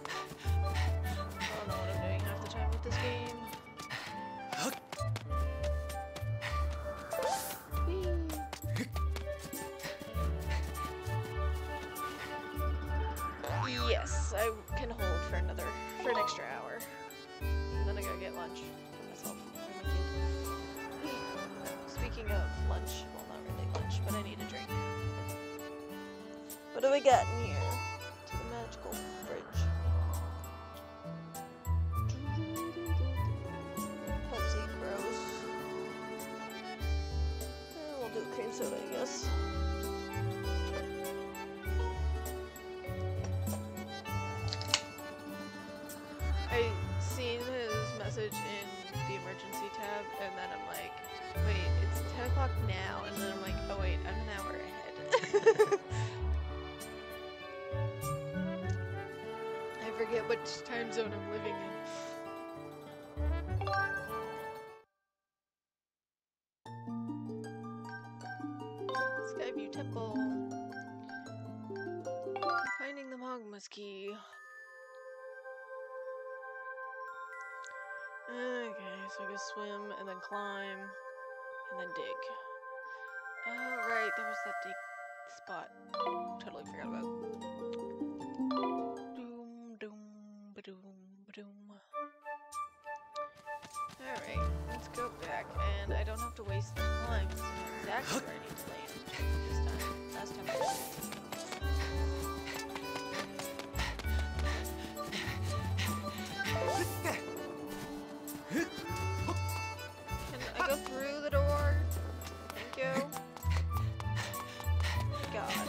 I don't know what I'm doing half the time with this game. Whee! Yes, I can hold for an extra hour. And then I gotta get lunch for myself and my kid. Speaking of lunch, well, not really lunch, but I need a drink. What do we got in here? To the magical fridge. Pepsi, gross. We'll do cream soda, I guess. I seen his message in the emergency tab, and then I'm like, wait, it's 10 o'clock now, and then I'm like, oh wait, I'm an hour ahead. I forget which time zone I'm living in. Skyview Temple. Finding the Magma's key. Okay, so I guess swim and then climb and then dig. Oh right, there was that dig spot. Totally forgot about. Doom doom ba-doom ba-doom. Alright, let's go back, and I don't have to waste time because I know exactly where I need to land this time. Last time I did. Can I go through the door? Thank you. God.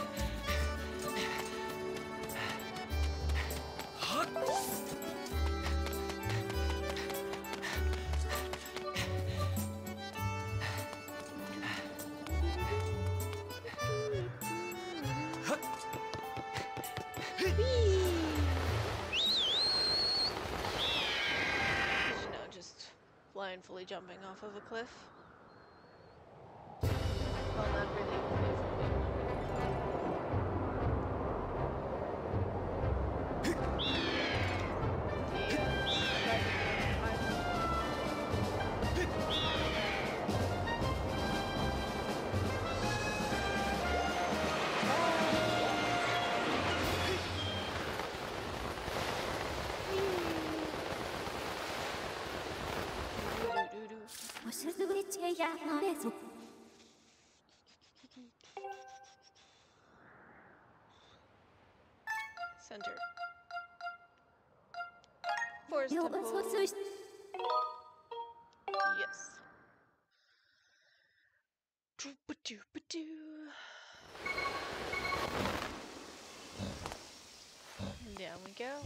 mindfully jumping off of a cliff. Well, not really a cliff, Center. Forest temple. Yes. Doo-ba-doo-ba-doo. And down we go.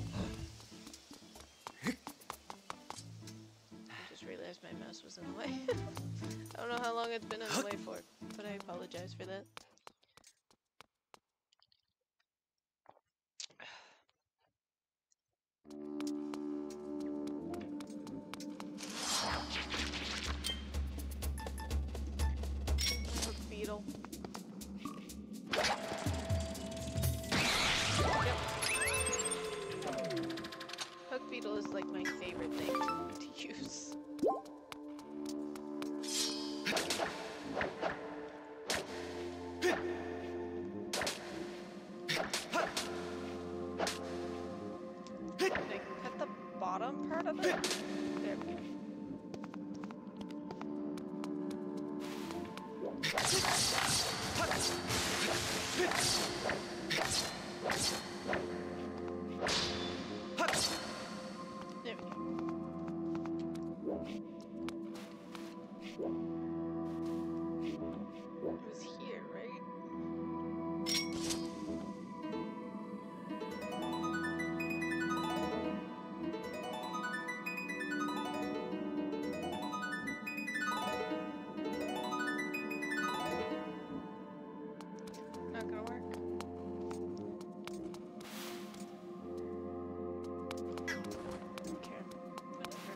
I just realized my mouse was in the way. I don't know how long it's been in the way for, but I apologize for that. Hook beetle. Yep. Hook beetle is like my favorite thing to use. Can I cut the bottom part of it? There we go. There we go. It was here, right? Not gonna work. Okay, whatever.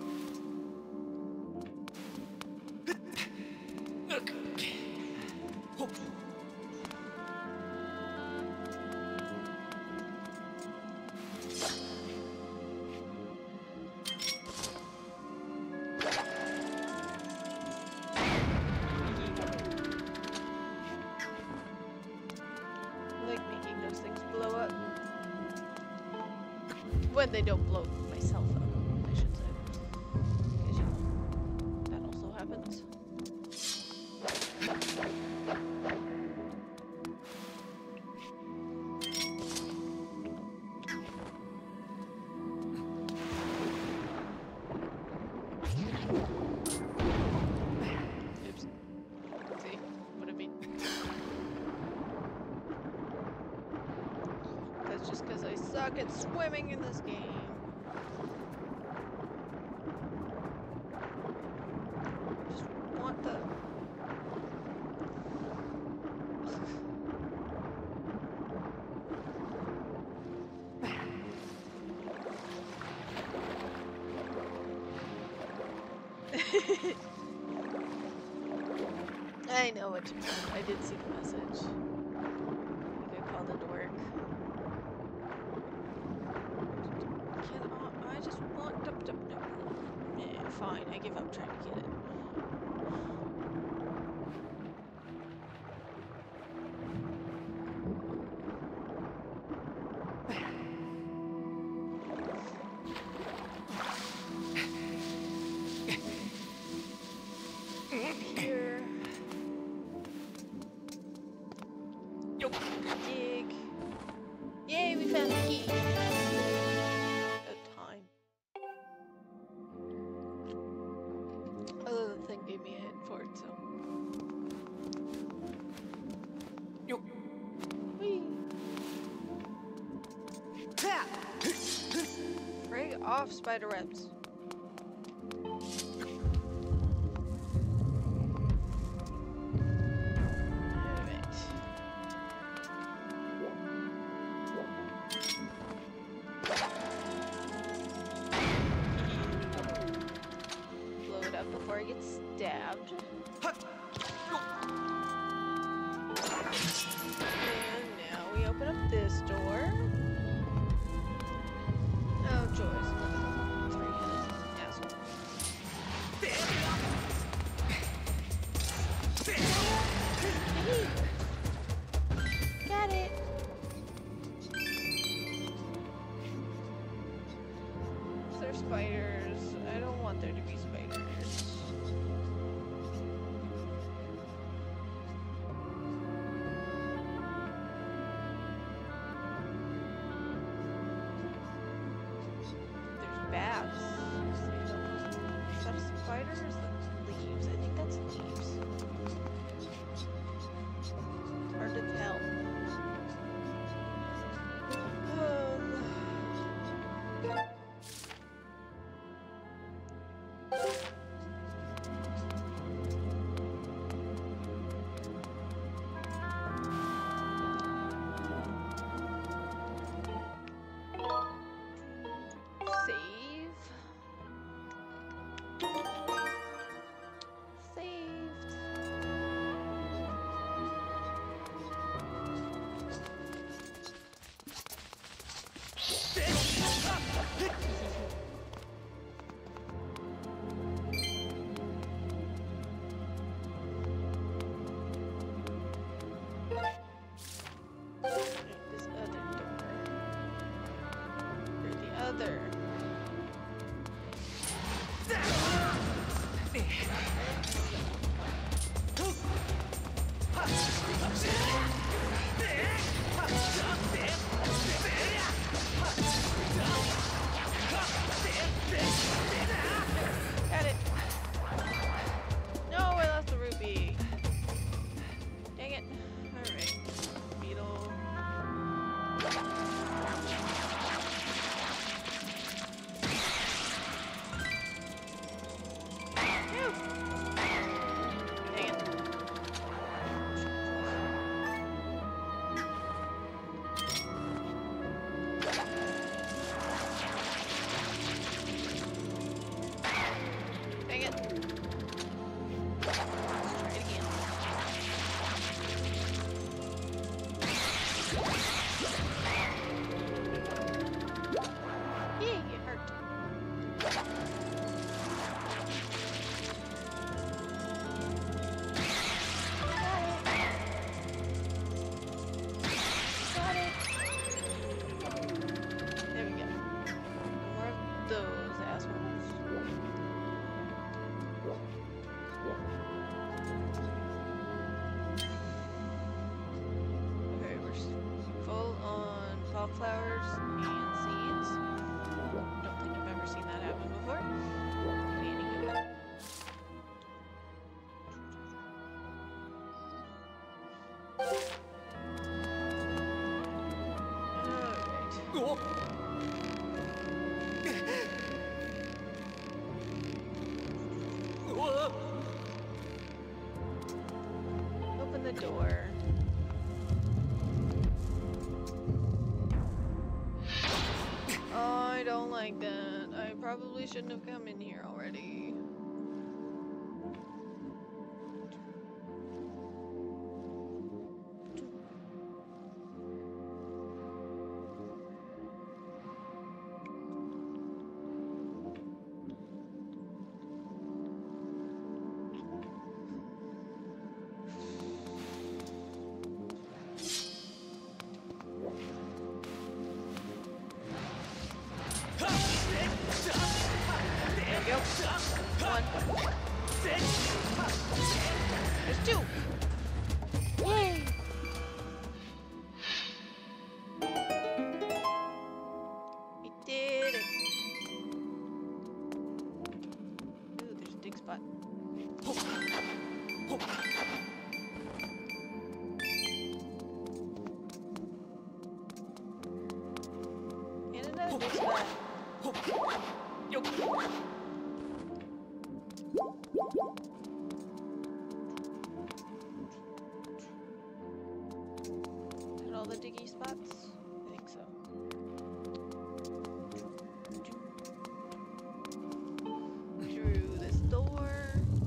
I like making those things blow up. When they don't blow myself up, I should say. Because, you know, that also happens. Oops. See what I mean? That's just because I suck at swimming in this game. I just want the... I know what you meant. I did see the message. You got called into work. I just want to... Yeah, fine, I give up trying to get it. Here. Dig. Yay, we found the key. About time. Although the thing gave me a hit for it, so. Whee! Frag off, spider webs. Blow it I get stabbed. And now we open up this door. Oh, joys. Three-headed asshole. Got it. There's spiders. I don't want there to be spiders. There's bats. Is that a spider or is that leaves? I think that's leaves. Hard to tell. Save. Saved. This other door. Or the other. Got it. No, I lost the rupee. Dang it. Alright. Beetle. Phew. Dang it. Dang it. Let's try it again. Yay, it hurt. Got it. There we go. More of those assholes. Okay, we're full on palm flowers and seeds. Don't think I've ever seen that happen before. Anywho. Alright. Open the door. Oh, I don't like that. I probably shouldn't have come in here already. There we go. One. There's two. Yay! We did it. Ooh, there's a dig spot. And another dig spot. Hit all the diggy spots? I think so. Through this door.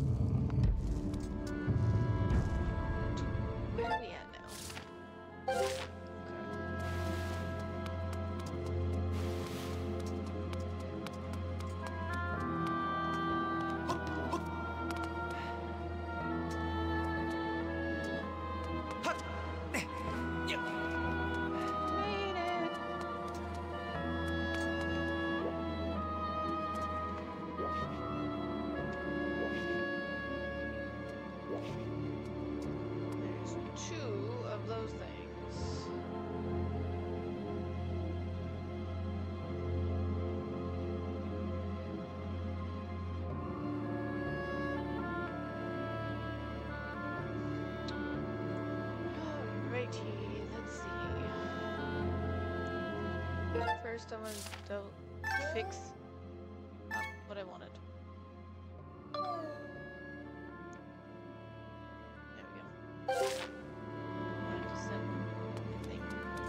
First, I'm gonna fix what I wanted. There we go. I just sent the thing.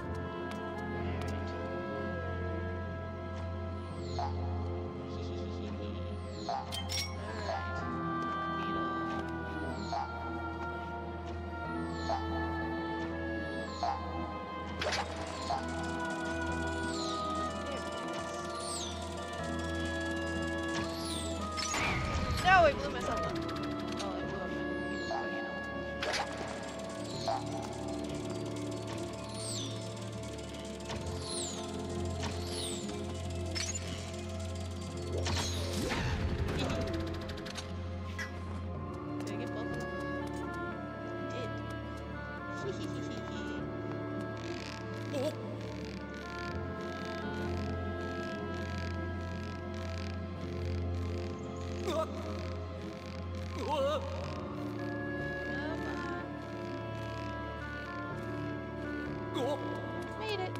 No, I blew myself up. Oh, I blew up my volcano. Did I get both of them? I did. Made it.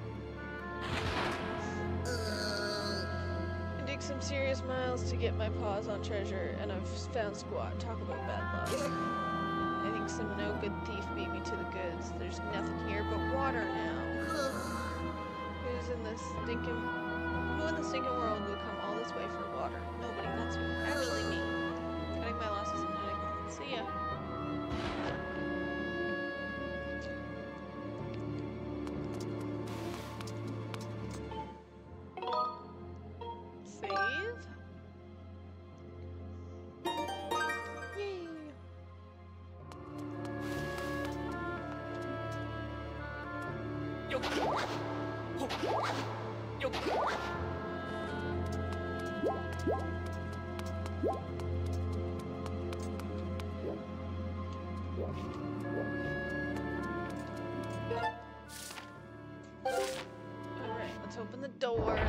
I dig some serious miles to get my paws on treasure, and I've found Squat. Talk about bad luck. I think some no-good thief beat me to the goods. There's nothing here but water now. Who in the stinking world would come all this way for water? Nobody. That's who. Actually me. Cutting my losses and heading home. See ya. Save. Yay. Alright, let's open the door.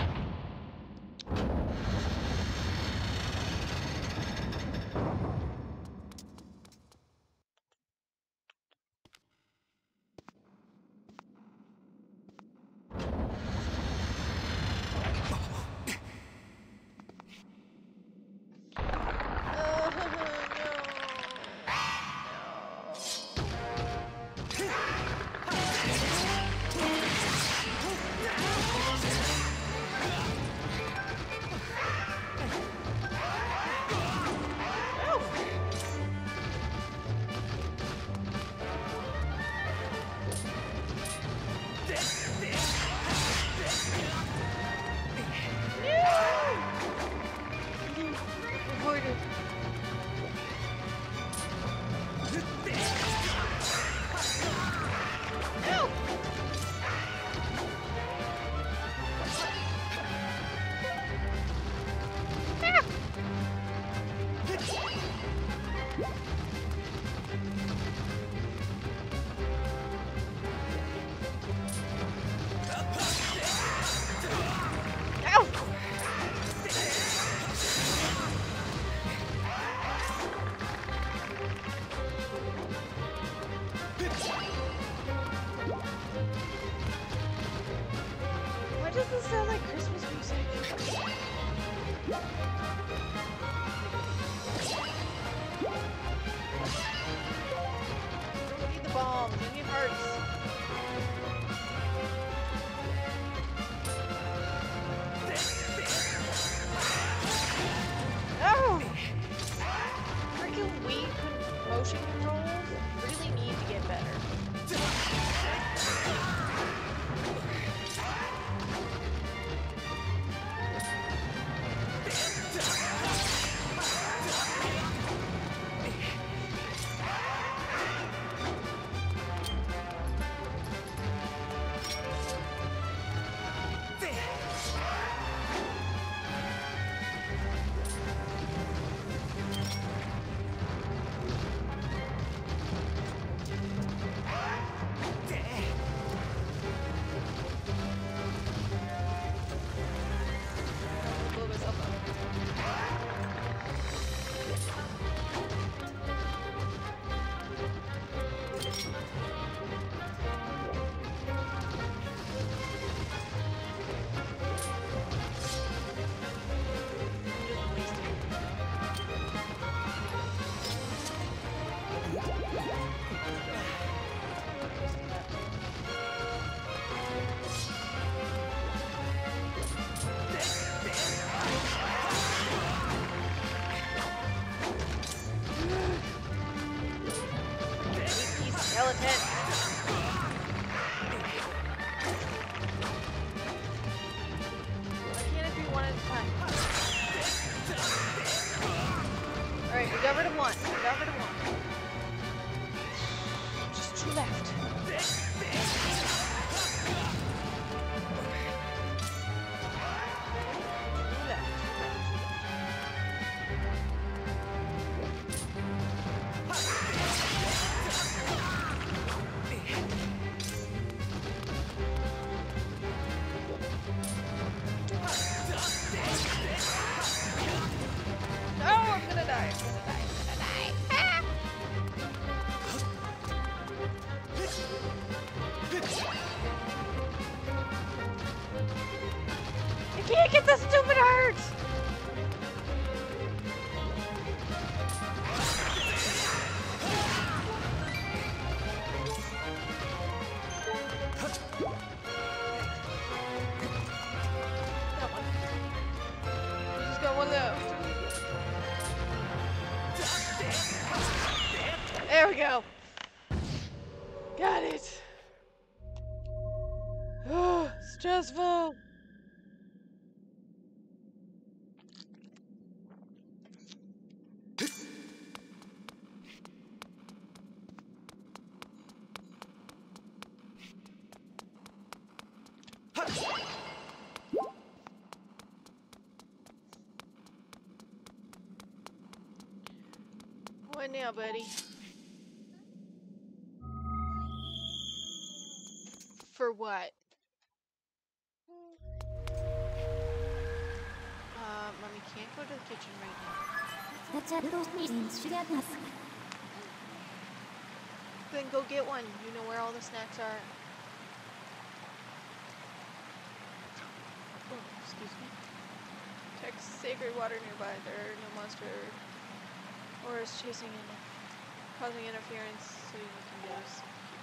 one left. There we go. Got it. Oh, stressful. What now, buddy? For what? Mommy can't go to the kitchen right now. Then go get one. You know where all the snacks are. Oh, excuse me. Check sacred water nearby. There are no monster or is chasing and causing interference, so you can use.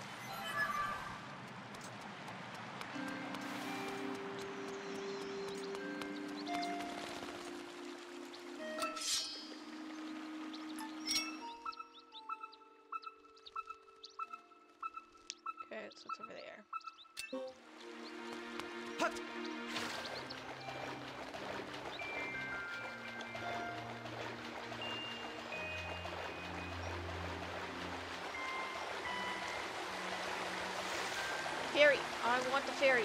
Okay, so it's over there. Ferry! I want the ferry!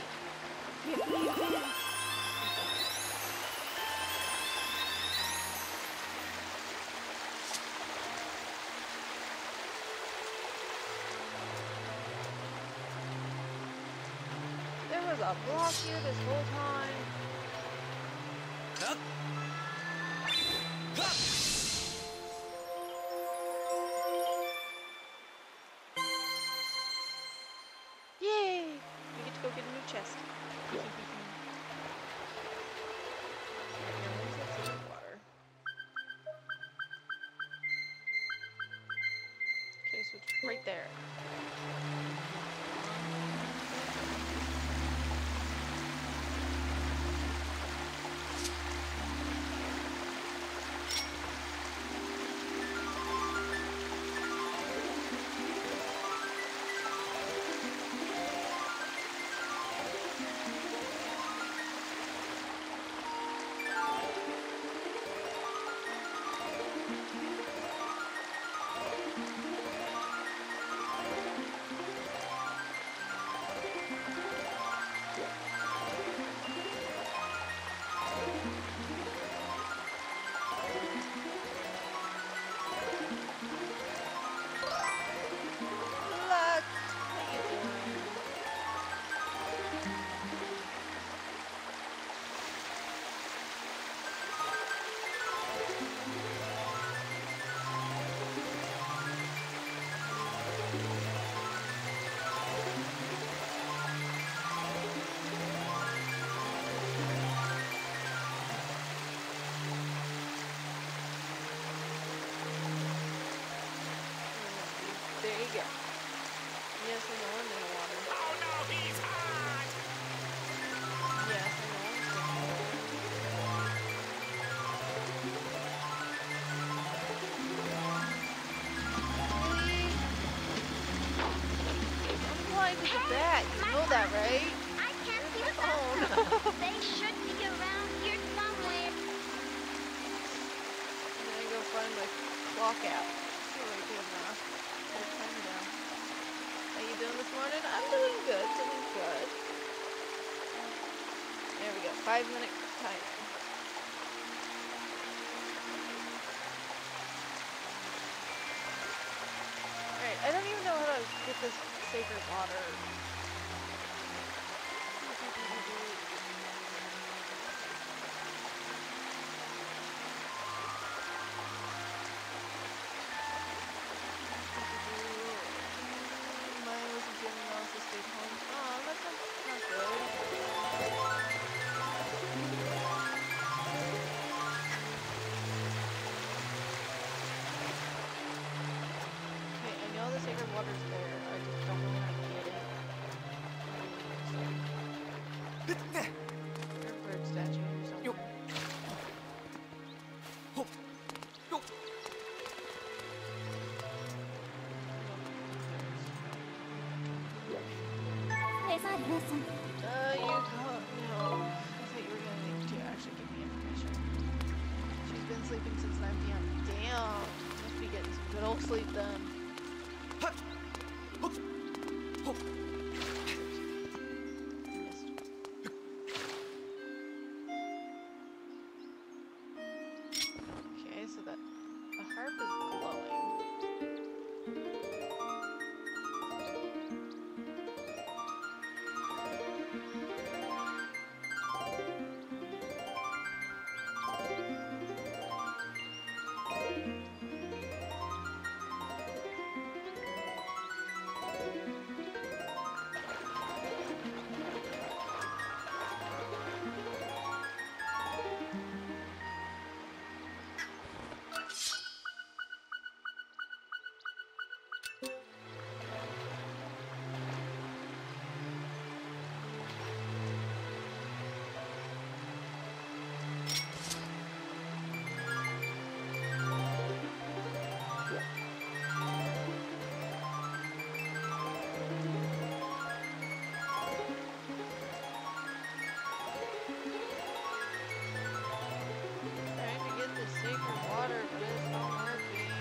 There was a block here this whole time. Yay! We get to go get a new chest. Water. Okay, so it's right there. There you go. Yes, I know I'm in the water. Oh no, he's hot! Yes, I know I'm in the water. Really? I'm blind to the bat. You know that, right? I can't see the Oh, bus. They should be around here somewhere. I'm gonna go find my clock app. Oh, right here now. What time is now? How you doing this morning? I'm doing good, doing good. There we go, 5-minute timer. Alright, I don't even know how to get this sacred water. Mine was a gym and also stayed home. Oh, that's not good. Okay, I know the sacred water's there. I just don't know how to get it. There's a bird statue or something. you call no. I thought you were going to actually give me information. She's been sleeping since 9 p.m. Damn. Must be getting some good old sleep then. Okay, so that the harp is glowing. Water, but it's not working.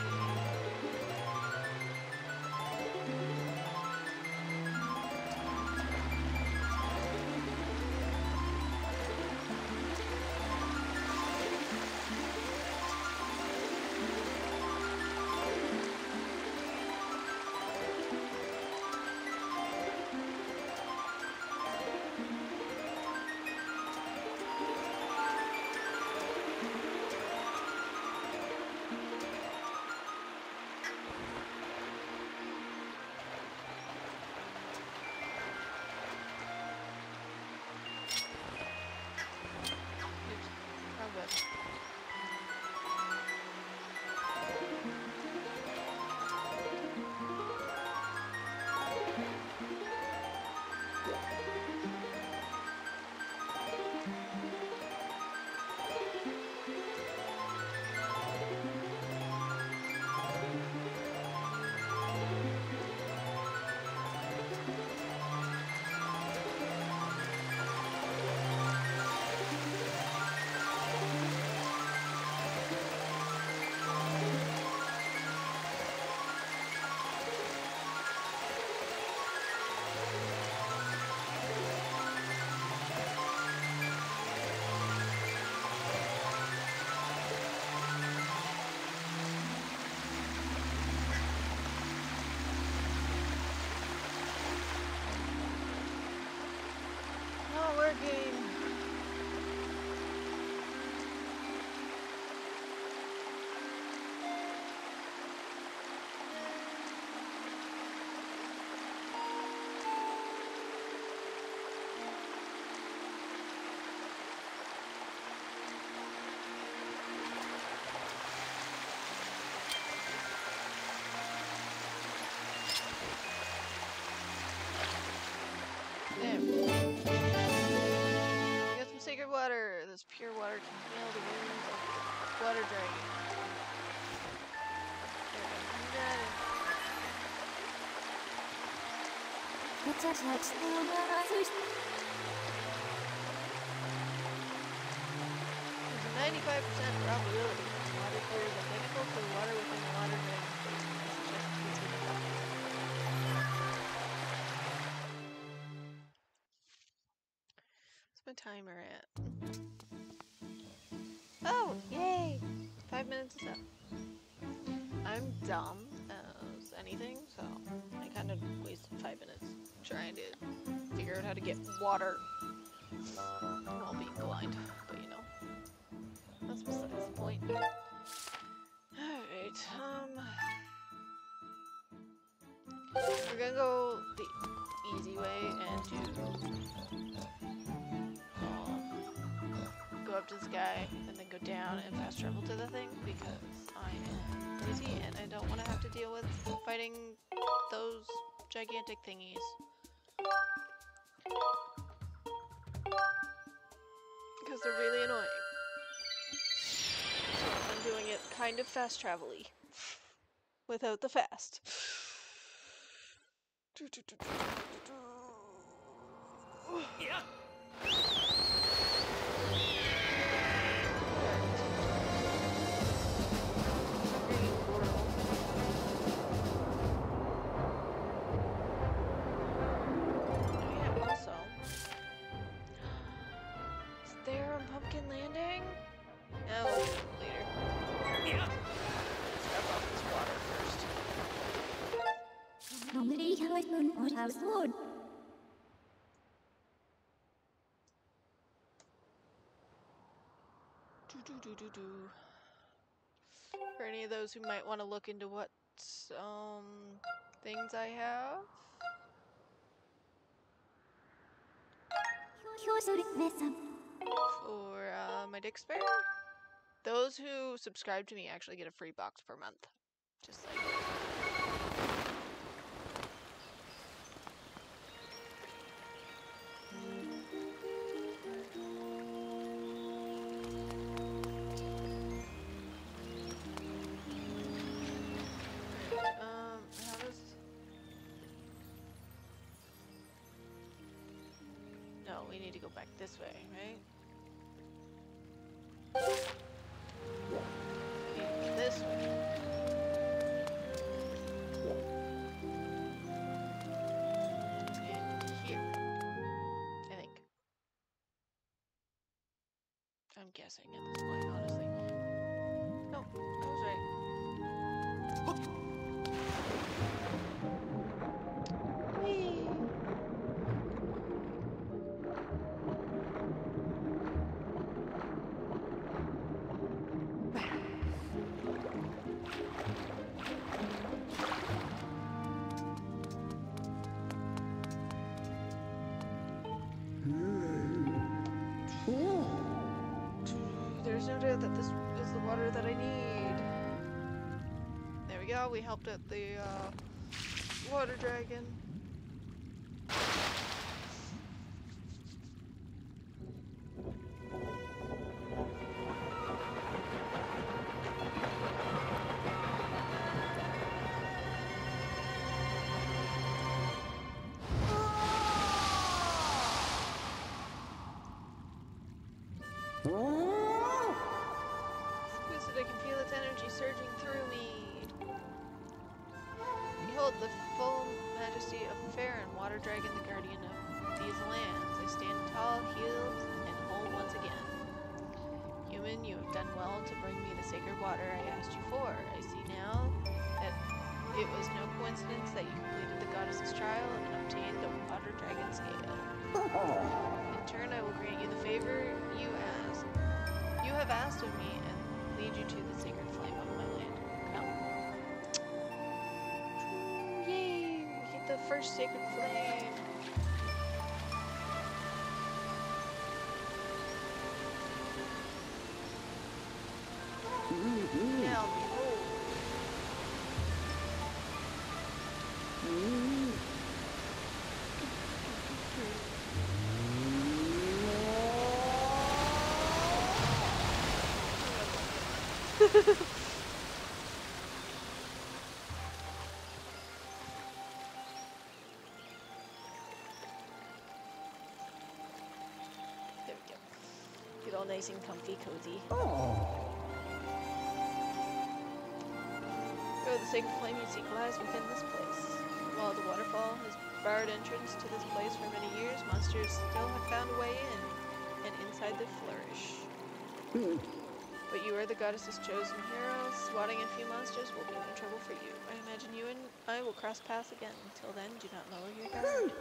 Not working. Damn. Get some sacred water. This pure water can heal the wounds of the water dragon. There's a 95% probability that water clears identical to the water within the water dragon. What's my timer at? Oh, yay! 5 minutes is up. I'm dumb as anything, so I kind of wasted 5 minutes trying to figure out how to get water while being blind, but you know, that's besides the point. Alright, we're gonna go the easy way and go up to this guy and then go down and fast travel to the thing because I am lazy and I don't want to have to deal with fighting those gigantic thingies. Because they're really annoying. So I'm doing it kind of fast travel-y. Without the fast. Yeah. Green portal. Oh yeah, also. Is there on Pumpkin Landing? No, we'll do it later. Yeah. Step off this water first. Normally, how I found what I was Lord. Do. For any of those who might want to look into what things I have. For my Dick Spare. Those who subscribe to me actually get a free box per month. Just like how does... No, we need to go back this way, right? We need to go this way. And here. I think. I'm guessing at this point, honestly. No, I was right. Whee! There's no doubt that this is the water that I need. There we go, we helped out the water dragon. Exquisite, I can feel its energy surging through me. Behold the full majesty of Farron, water dragon, the guardian of these lands. I stand tall, healed, and whole once again. Human, you have done well to bring me the sacred water I asked you for. I see now that it was no coincidence that you completed the goddess's trial and obtained the water dragon scale. In turn, I will grant you the favor you have asked of me and lead you to the sacred flame of my land. Come. Yay! We get the first sacred flame. Now behold. There we go. Get all nice and comfy, cozy. Oh, the sacred flame you seek lies within this place. While the waterfall has barred entrance to this place for many years, monsters still have found a way in, and inside they flourish. But you are the goddess's chosen hero. Swatting a few monsters will be no trouble for you. I imagine you and I will cross paths again. Until then, do not lower your guard.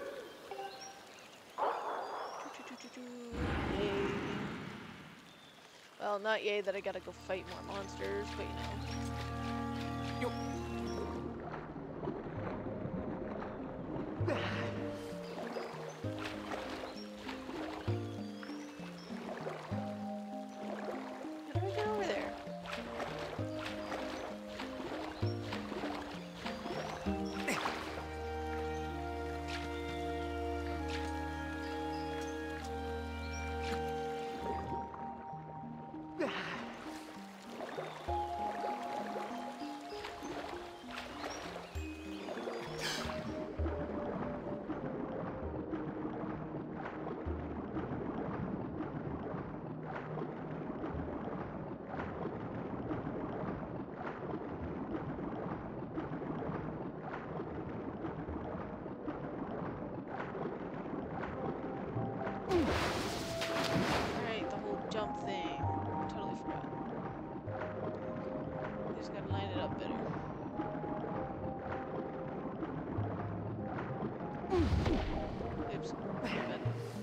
Yay. Well, not yay that I gotta go fight more monsters, but you know. Yo. How do I get over there? Just gotta line it up better. Oops. My bad.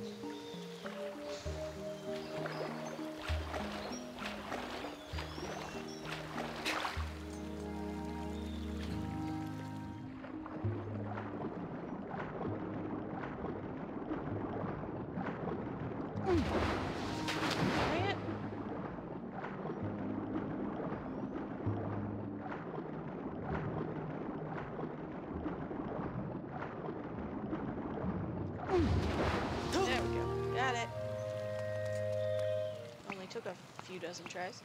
Dang it. There we go. Got it. Only took a few dozen tries.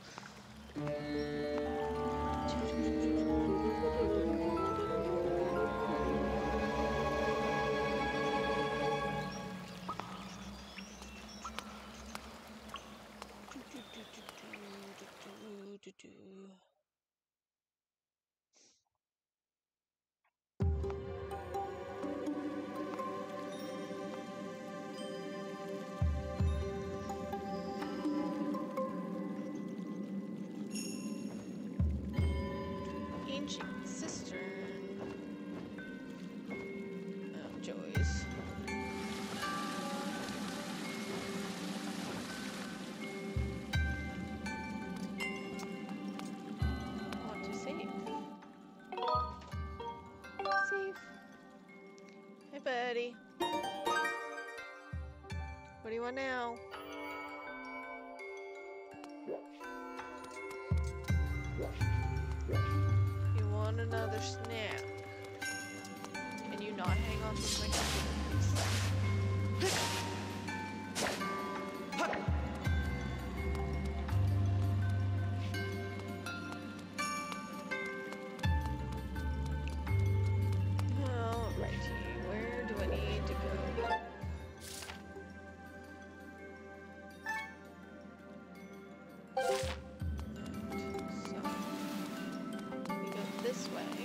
Ancient cistern of joys. I want to save. Save. Hey, buddy. What do you want now? You want another snack? Can you not hang on to my computer, please? Alrighty, where do I need to go? So, we go this way.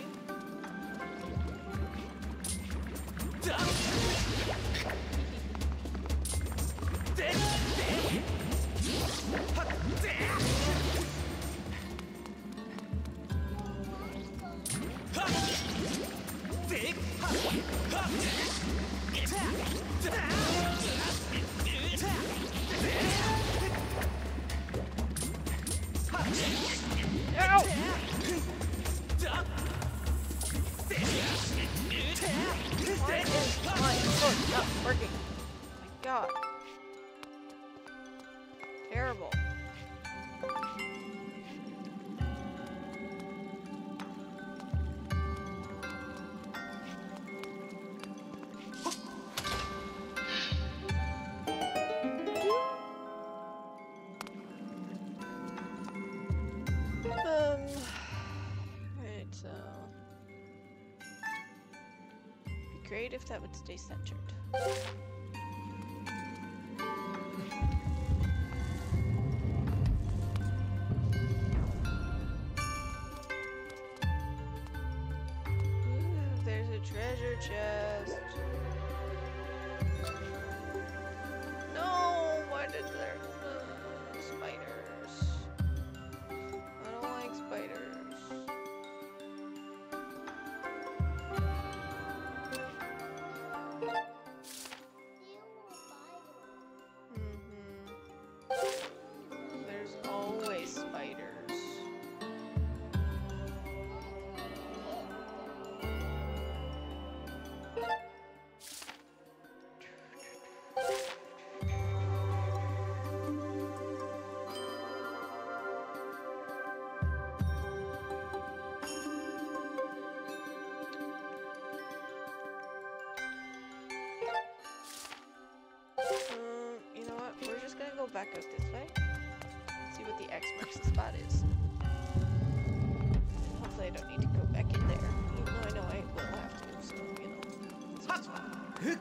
Not working. Oh my god. Terrible. Right, so be great if that would stay centered. Ooh, there's a treasure chest. No, why did there spiders? I don't like spiders. There's always spiders. You know what? We're just gonna go back out this way. See what the X marks the spot is. Hopefully I don't need to go back in there. Even though I know I will have to, so, you know. It's just fine.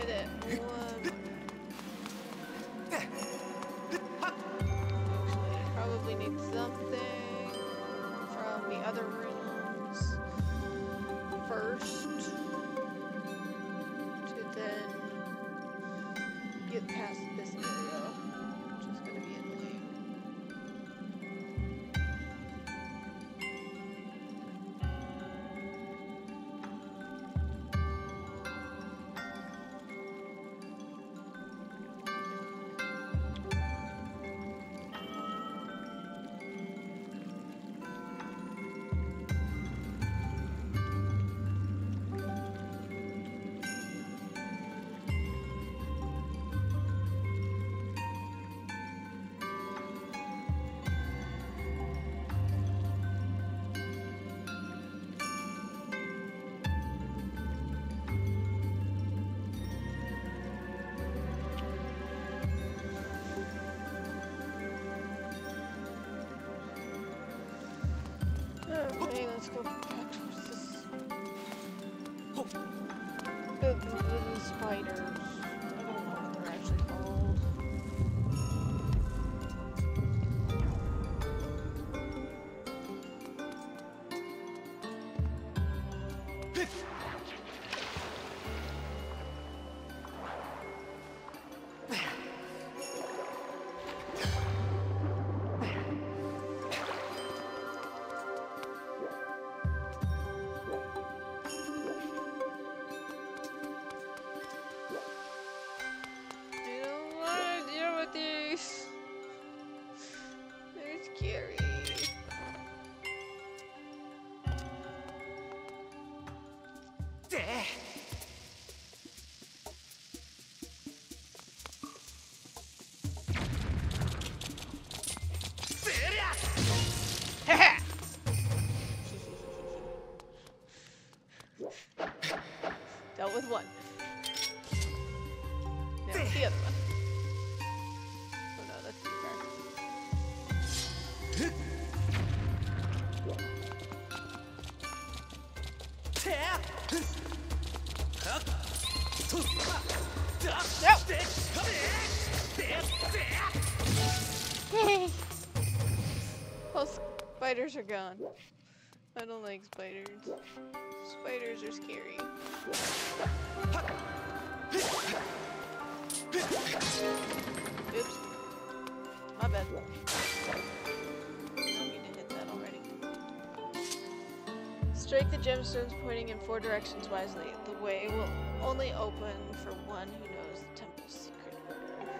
try that one more. Actually, I probably need something from the other rooms first to then get past this area, which is gonna be annoying. Okay, let's go back towards this. The spiders. I don't know what they're actually called. I don't want to deal with these. They're scary. Dealt with one. Now the other one. Oh no, that's too far. Yay! All spiders are gone. I don't like spiders. Spiders are scary. Oops. My bad. Didn't mean to hit that already. Strike the gemstones pointing in 4 directions wisely. The way will only open for one who knows the temple's secret order.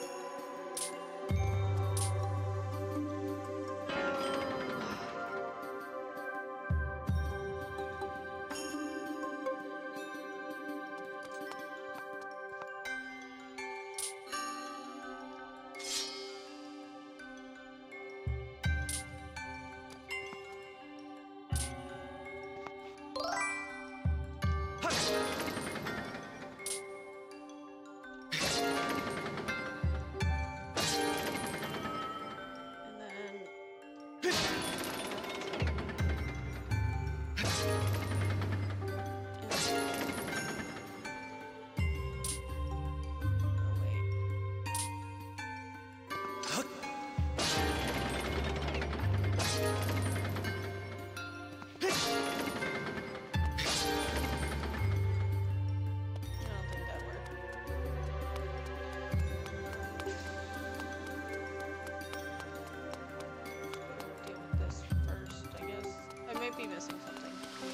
Be missing something.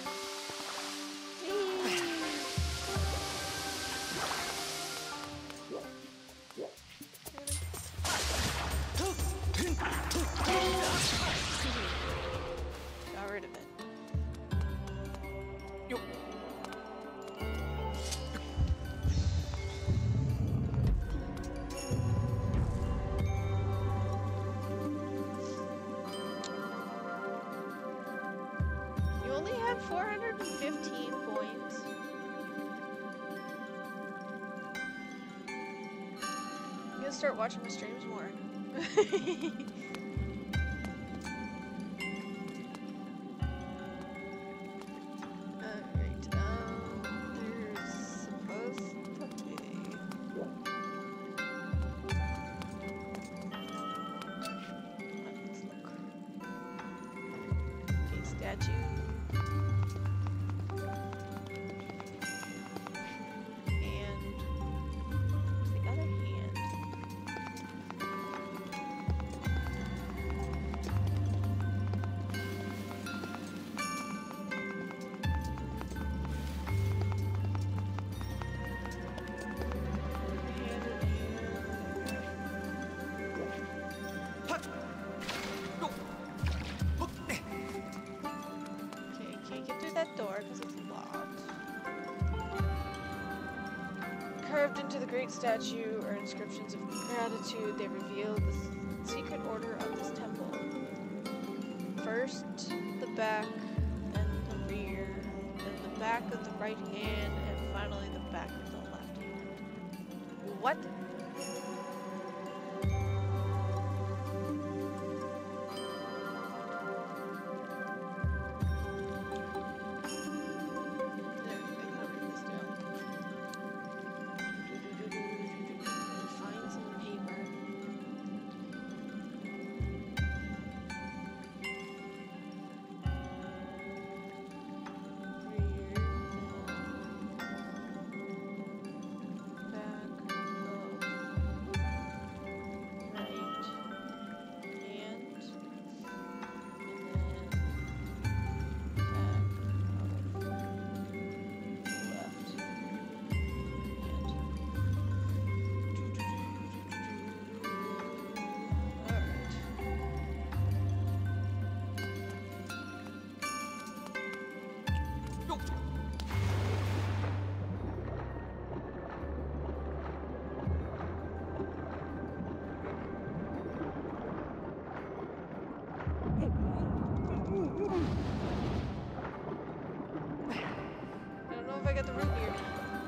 Got rid of it. You only have 415 points. I'm gonna start watching my streams more. Alright, there's supposed to be... statue. And the other hand. Okay, can't get through that door because it's locked. Carved into the great statue are inscriptions of gratitude. They reveal the secret order of this temple. First, the back, then the rear, then the back of the right hand, and finally the back of the left hand. What? Find some paper. I don't know if I got the root beer.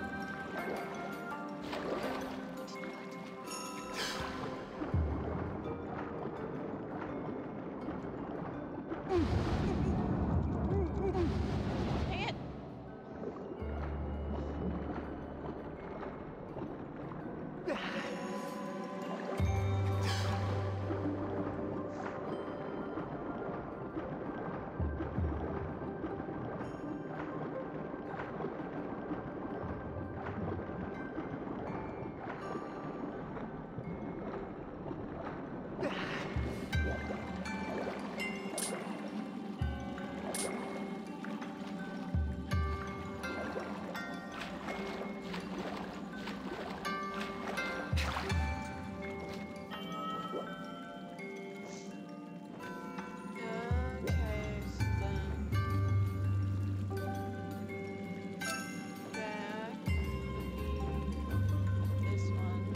Dang it! Okay, so then back would be this one.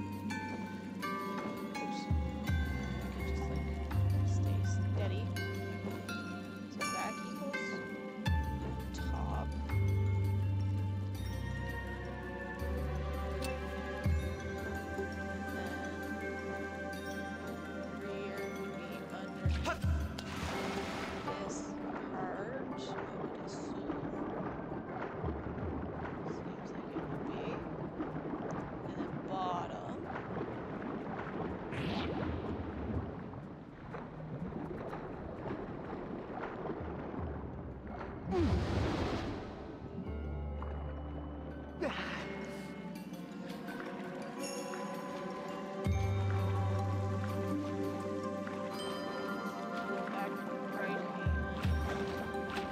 Oops. I can just like stay steady. So back equals top. And then rear would be underneath. This part, I would assume. Seems like it would be. And then bottom. Back right hand.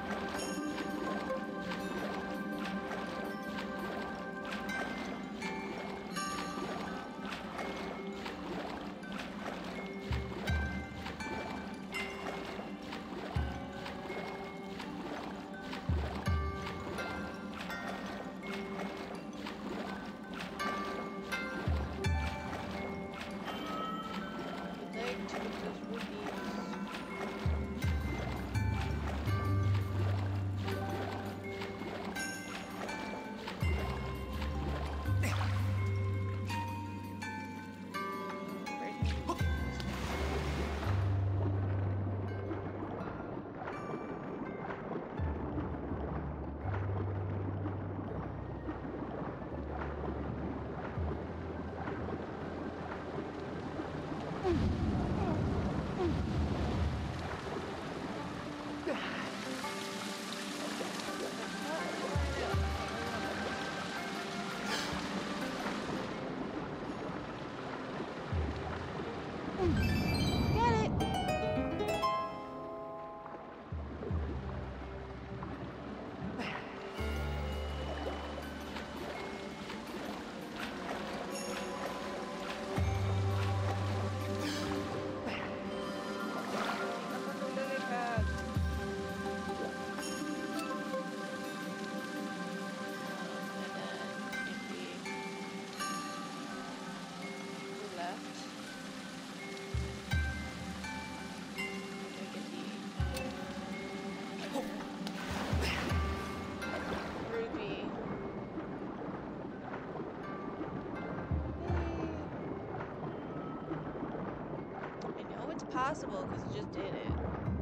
possible because he just did it.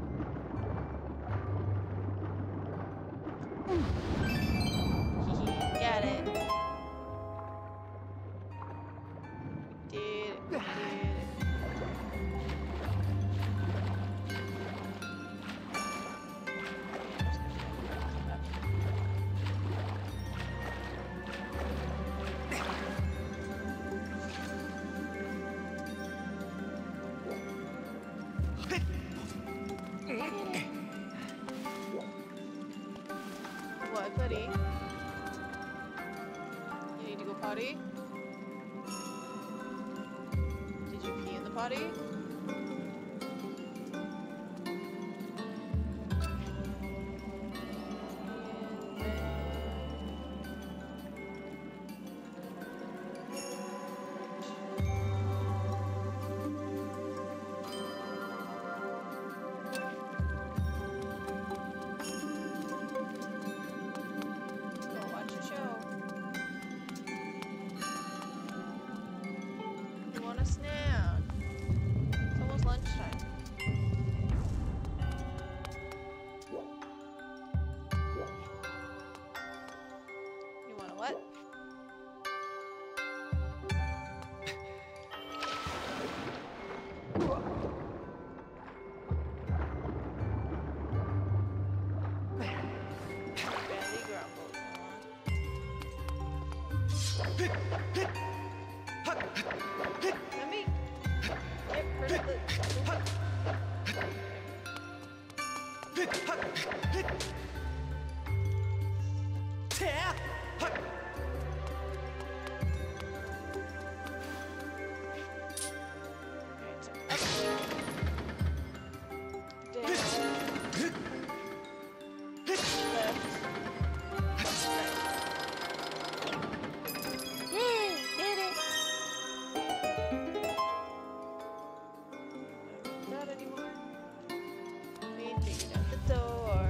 Got it. Did it. Did it. What, buddy? You need to go potty? Did you pee in the potty? Go watch your show. You want a snack? It's almost lunchtime. You want a what? Barely grumbles, Let me get rid of the... Alright, so up. Down. Left. Right. Yay! Did it! Not anymore. We figured out the door.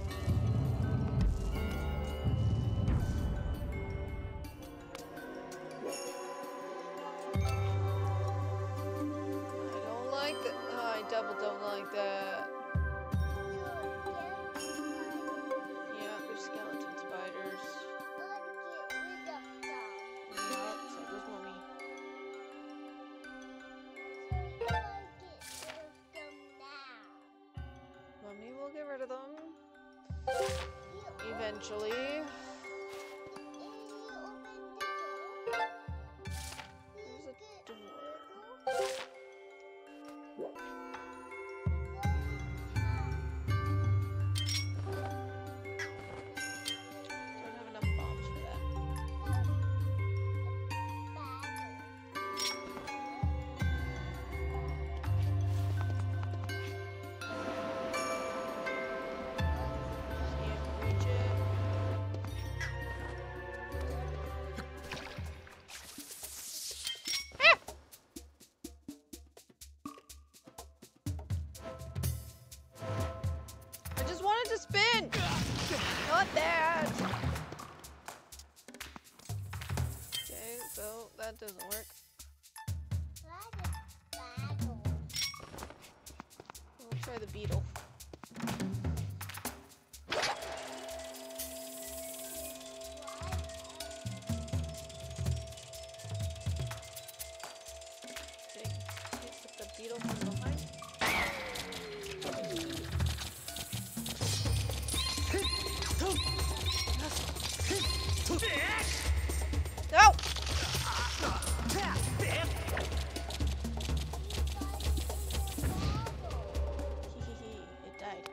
I don't like that. Oh, I double don't like that. Yeah, there's skeleton spiders. Yeah, so does mommy. Mommy will get rid of them. Eventually. There's a door. Don't have enough bombs for that. Can't reach it. I just wanted to spin! Not that! Okay, so that doesn't work. We'll try the beetle. Okay, hit the beetle from behind. No! It died.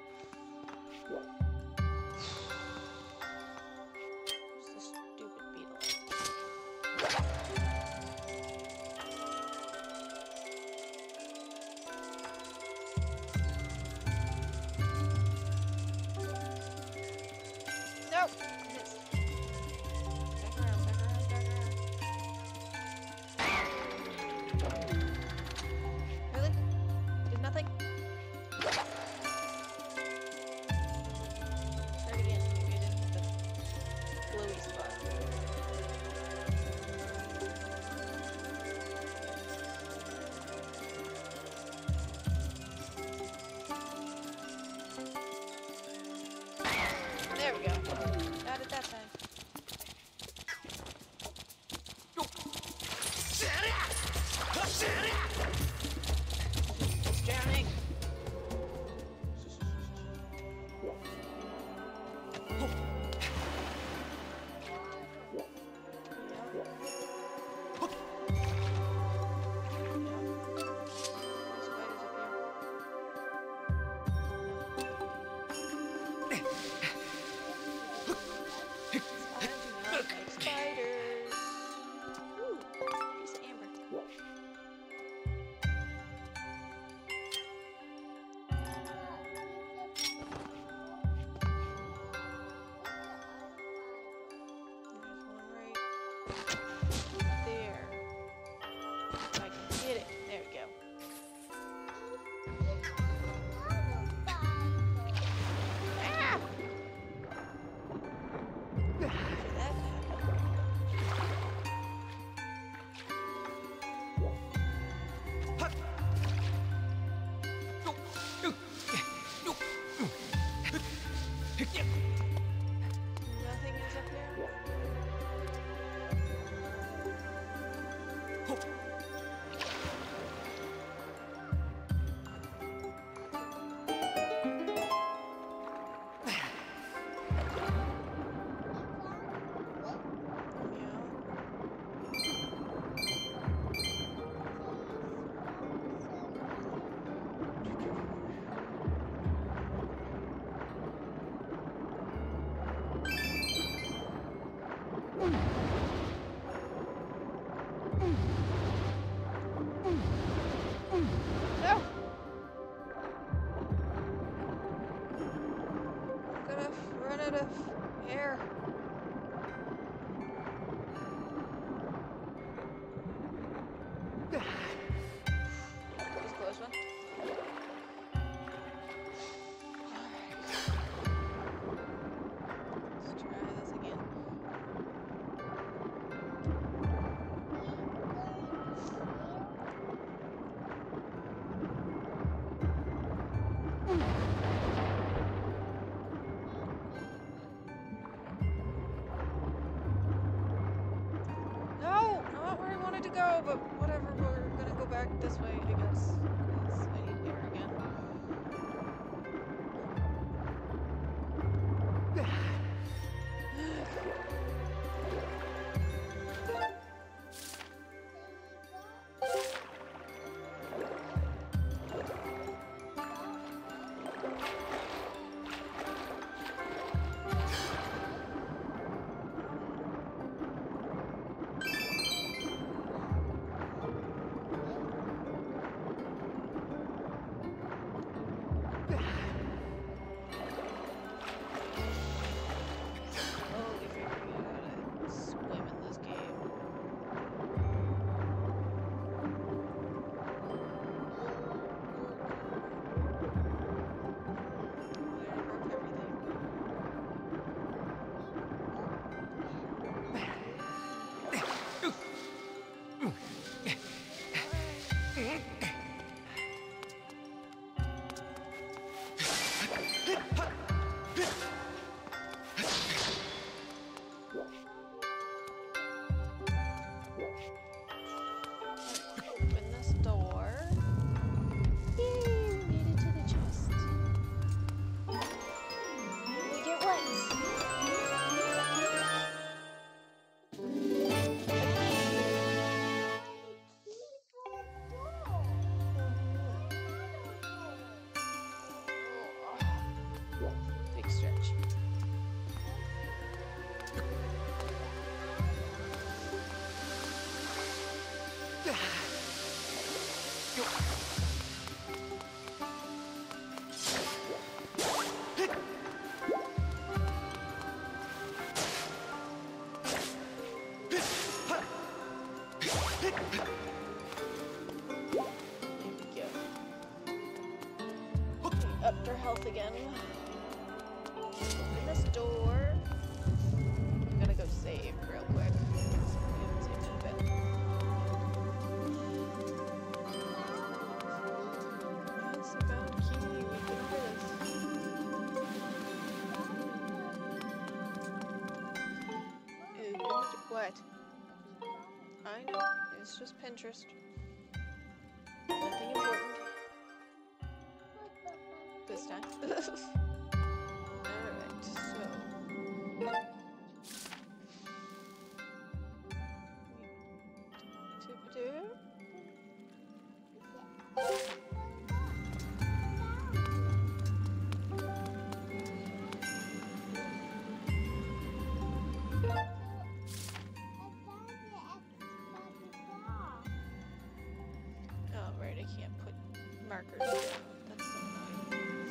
Where's the stupid beetle? No! Missed. Back around, back around, back around. Really? Did nothing? Try it again. Maybe it didn't hit the glowy spot. we go. Not at that time. It's drowning. Nothing is up there? No! I'm gonna run out of air. That was a close one. Let's try this again. No, not where I wanted to go, but whatever. We're gonna go back this way, I guess. 'Cause I need air again. Slowly figuring out how to swim in this game. We already broke everything. Open this door. Yay, we made it to the chest. And we get wet. Big stretch. There we go. Okay, upped our health again. Open this door. I'm gonna go save real quick. We haven't saved in a bit. Yes, I found a key. We can do this. What? I know. It's just Pinterest. Nothing important. This time. Alright, so. Tip-a-doo. Oh, right, I can't put markers down. That's so annoying.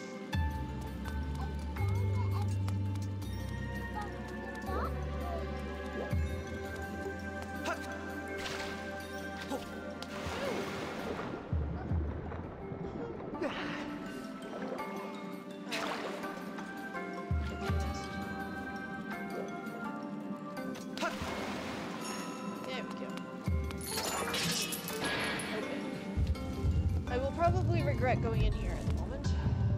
There we go. Okay. I will probably regret going in here at the moment.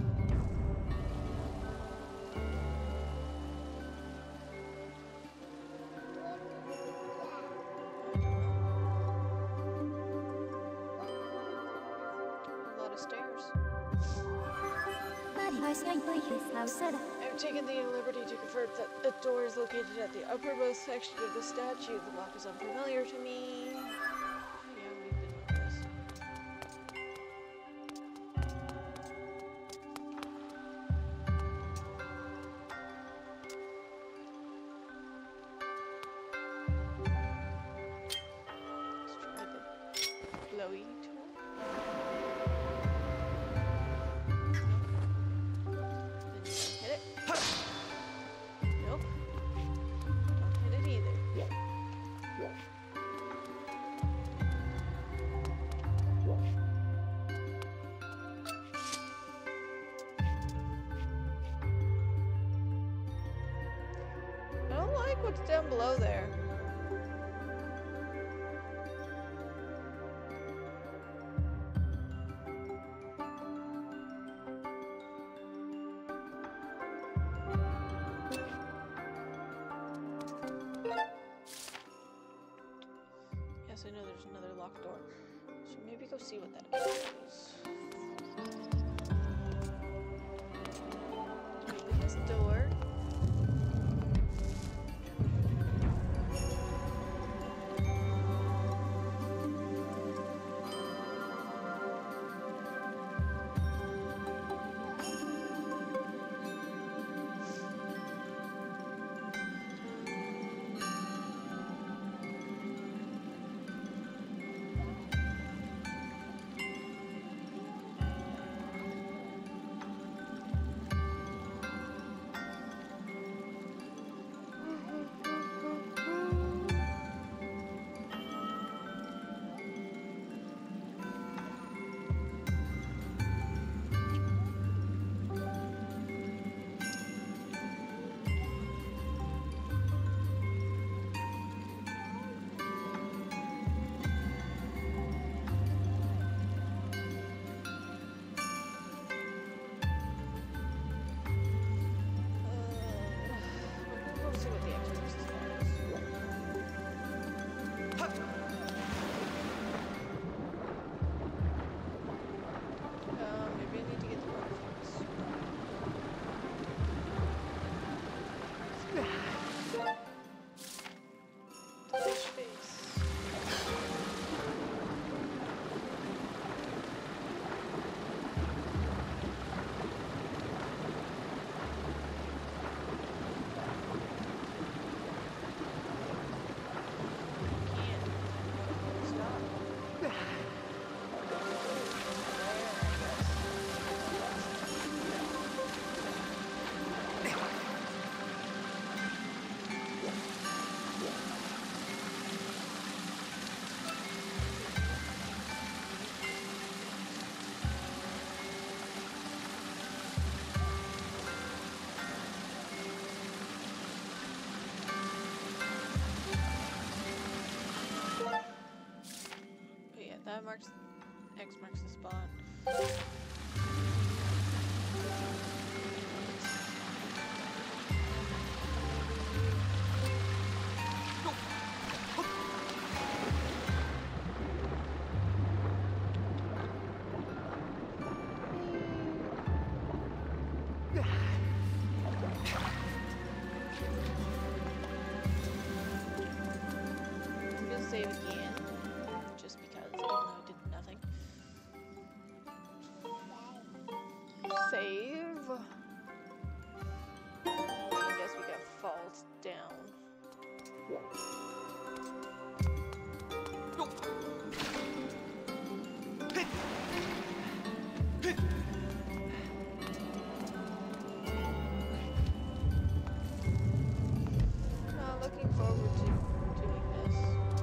A lot of stairs. I've taken the liberty to confirm that the door is located at the uppermost section of the statue. The block is unfamiliar to me. Yeah, we've been over this. Let's try the blowy tool. Hit it. Nope. Don't hit it either. I don't like what's down below there. Yes, I know there's another locked door. Should maybe go see what that is. Open this door. We'll see what the exorcist is. Maybe I need to get the butterflies. The fish face. That marks X marks the spot. save again, just because, even though I did nothing. Save. I guess we got falls down. Looking forward to doing this.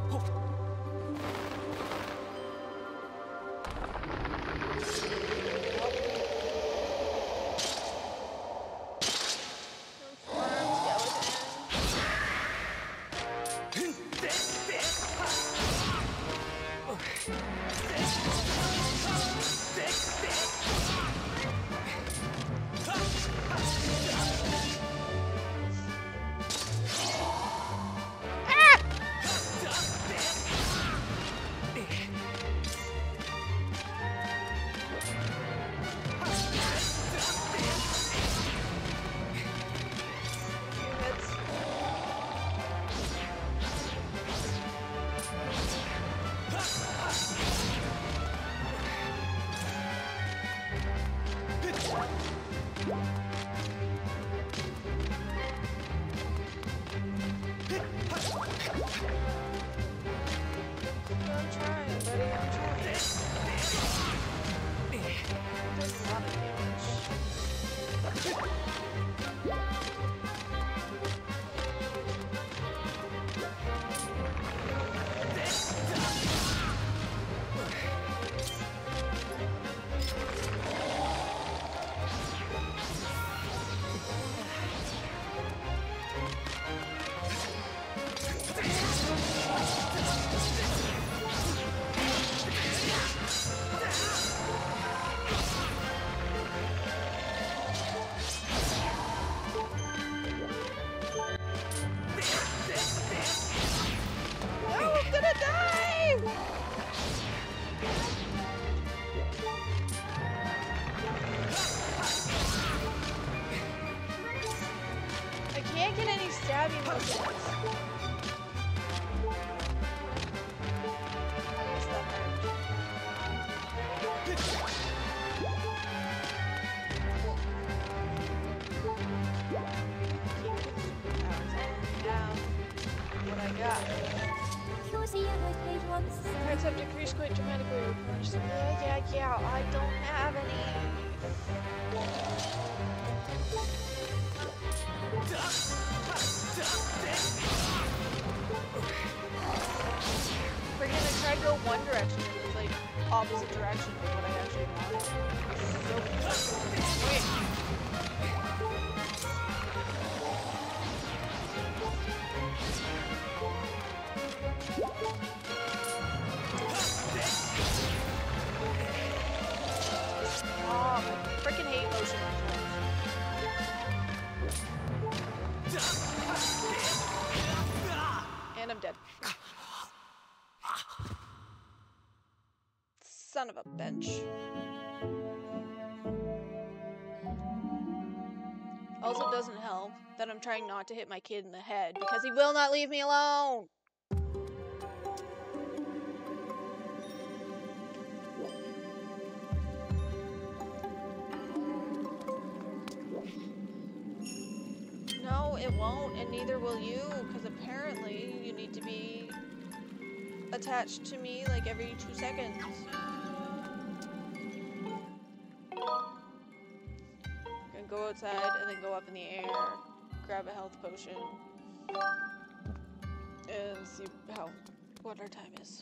Cards have decreased quite dramatically. Yeah, I don't have any. We're gonna try to go one direction, but it's like opposite direction of what I actually want. Wait. Oh, I freaking hate motion controls. And I'm dead. Son of a bench. Also doesn't help that I'm trying not to hit my kid in the head because he will not leave me alone. No, it won't, and neither will you, because apparently you need to be attached to me like every 2 seconds. I'm gonna go outside and then go up in the air, grab a health potion, and see what our time is.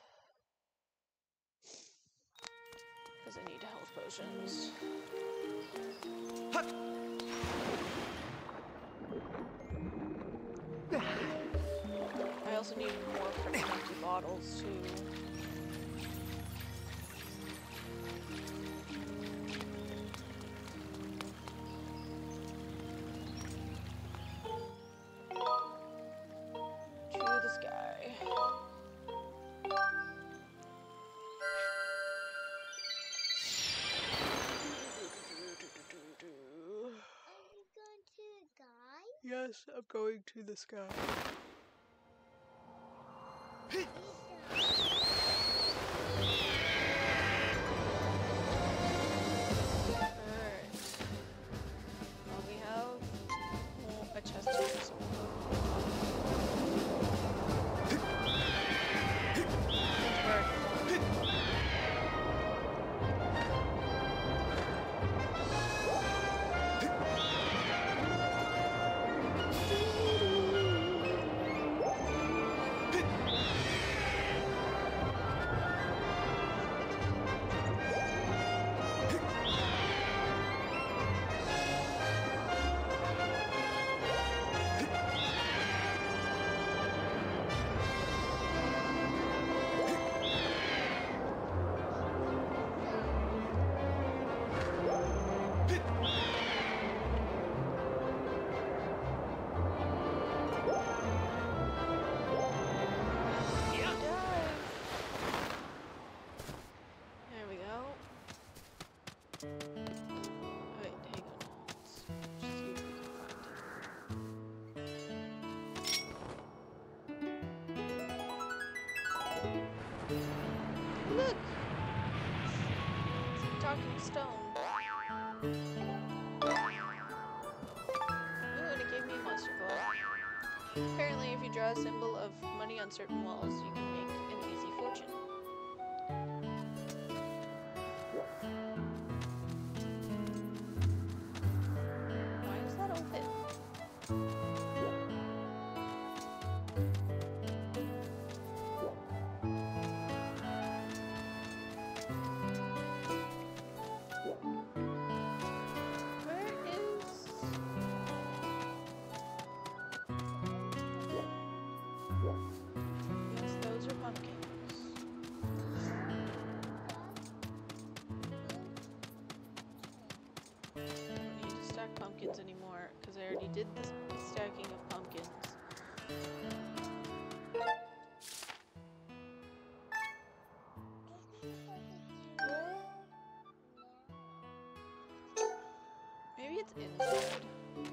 Because I need health potions. I also need more freaking empty bottles too. To the sky. Yes, I'm going to the sky. Alright. Well, we have a chest here, so there we go. Wait, hang on. Let's see if we can find it. Look! It's a talking stone. Ooh, and it gave me a monster claw. Apparently, if you draw a symbol of money on certain walls, you can make an easy fortune. Why is that open? Where is... Yes, those are pumpkins. I don't need to stack pumpkins anymore, because I already did the stacking of pumpkins. Maybe it's inside.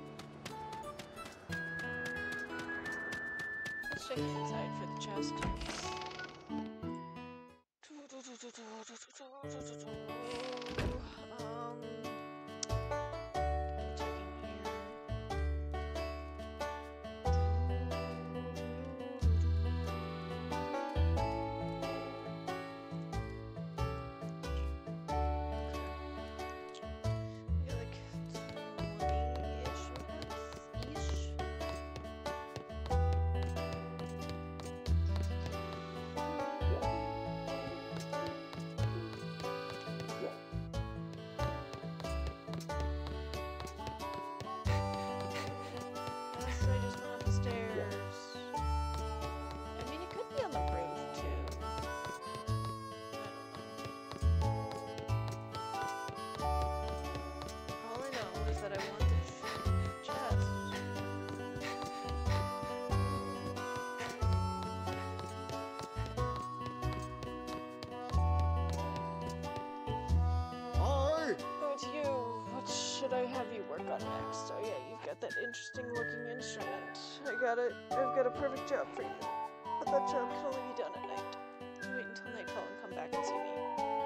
Let's check inside for the chest. Checking here. We got like 20-ish minutes each. Yes, I just went up the stairs. I mean, it could be on the roof too. All I know is that I want this chest. Hi! Oh, it's you. What should I have you work on next? Oh yeah, you've got that interesting looking instrument. I've got a perfect job for you. But that job can only be done at night. Wait until nightfall and come back and see me.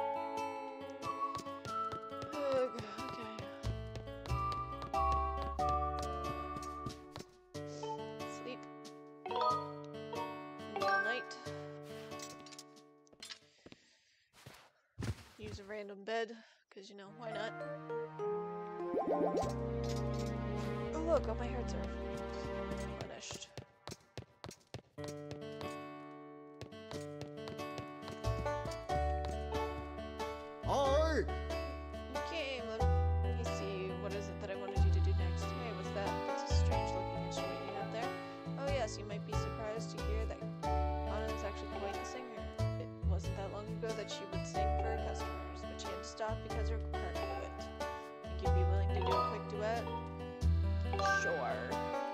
Ugh, okay. Sleep. And all night. Use a random bed, because you know, why not? Oh look, all my hearts are finished. Hi! You came, let me see, what is it that I wanted you to do next? Hey, what's that? That's a strange looking instrument you have there. Oh yes, you might be surprised to hear that Anna is actually quite the singer. It wasn't that long ago that she would sing for her customers, but she had to stop because her partner quit. Think you'd be willing to do a quick duet? Sure.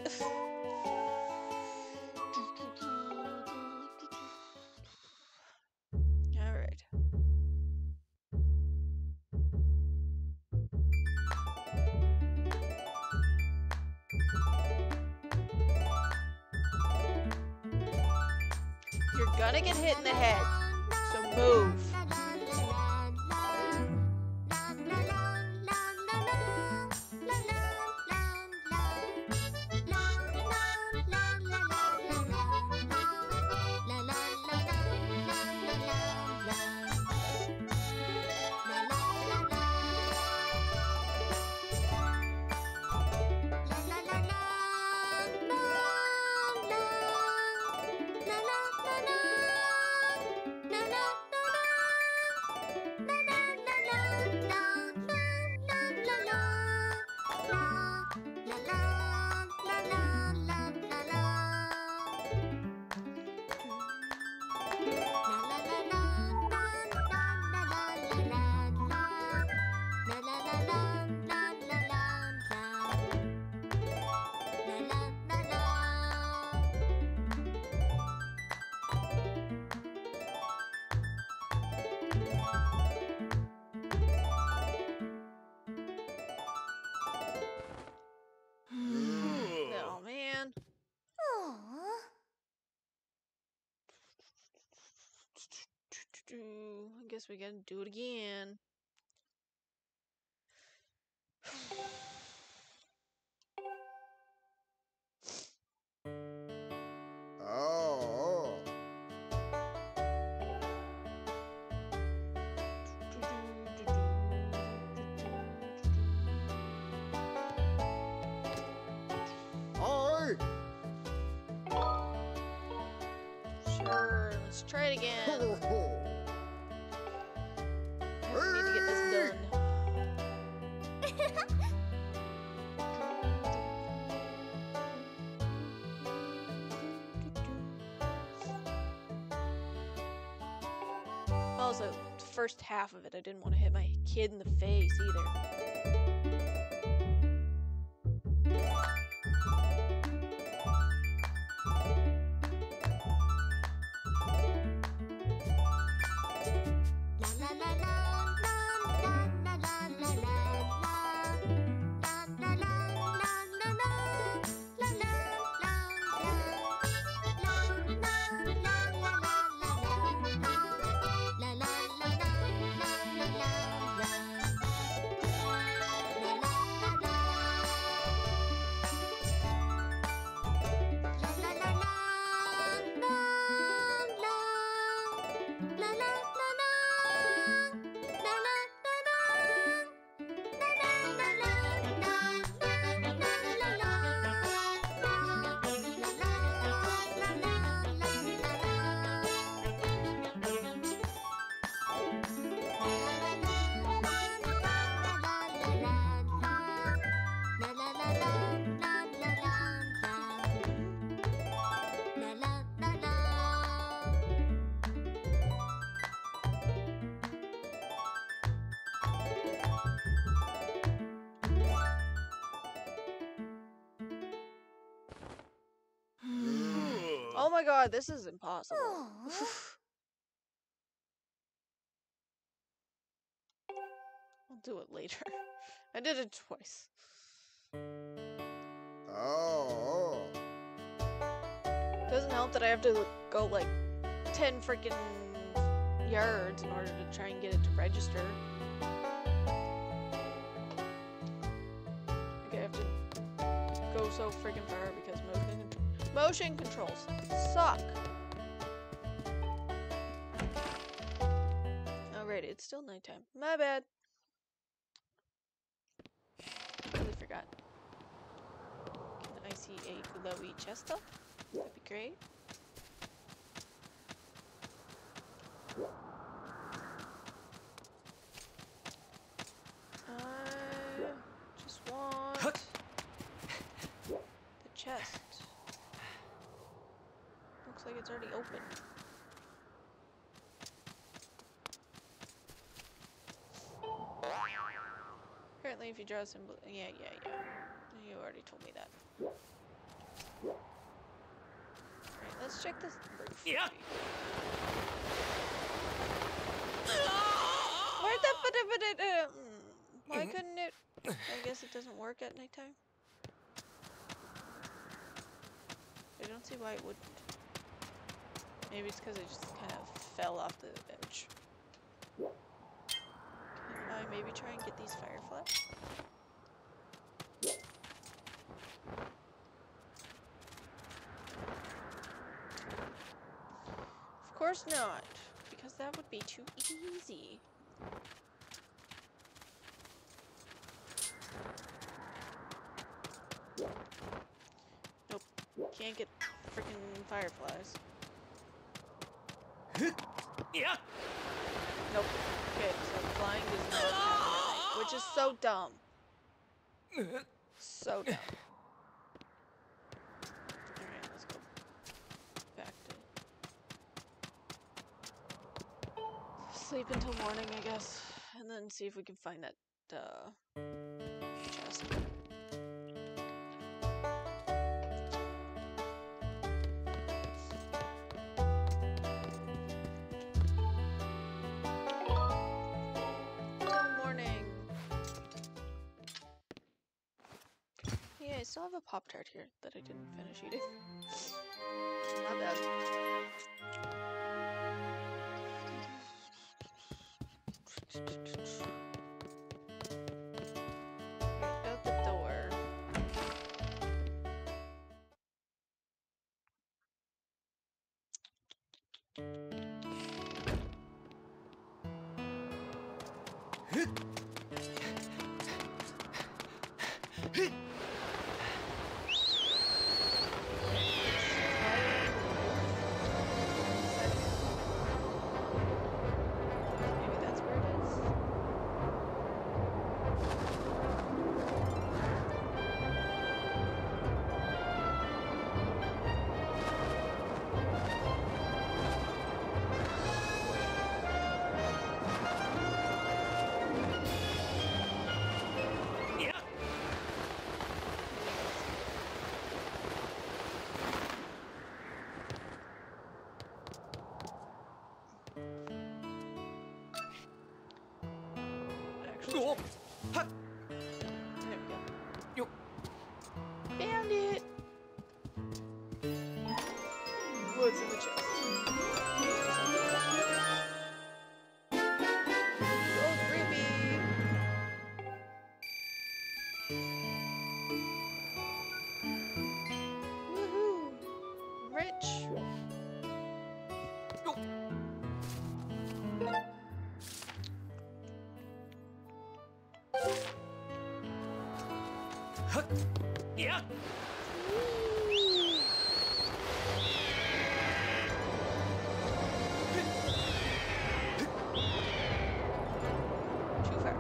Alright. You're gonna get hit in the head, so move. Oh man. I guess we gotta do it again. Oh. Aye. Sure, let's try it again. I need to get this done. Also, the first half of it, I didn't want to hit my kid in the face either. Oh my god, this is impossible. I'll do it later. I did it twice. Oh. Doesn't help that I have to go like 10 freaking yards in order to try and get it to register. Okay, I have to go so freaking far because motion controls suck. Alrighty, it's still nighttime. My bad. Totally forgot. Can I see a glowy chest though? That'd be great. I just want the chest. Looks like it's already open. Apparently if you draw a symbol, yeah. You already told me that. check this roof. Yeah. Where'd that why couldn't it? I guess it doesn't work at nighttime. I don't see why it wouldn't. Maybe it's because it just kind of fell off the edge. Can I maybe try and get these fireflies? Of course not, because that would be too easy. Nope, can't get freaking fireflies. Yeah. Nope. Okay, so flying does not happen, which is so dumb. So dumb. Alright, let's go back to sleep until morning, I guess, and then see if we can find that chest. Yeah, I still have a Pop-Tart here that I didn't finish eating. Not bad. Right out the door. Maybe that's where it is. Yeah. Actually, Go. Hut. there we go. Yo. Found it! What's in the chest? Gold ruby! Woohoo! Rich! Yo. Hut. Yeah. Too far.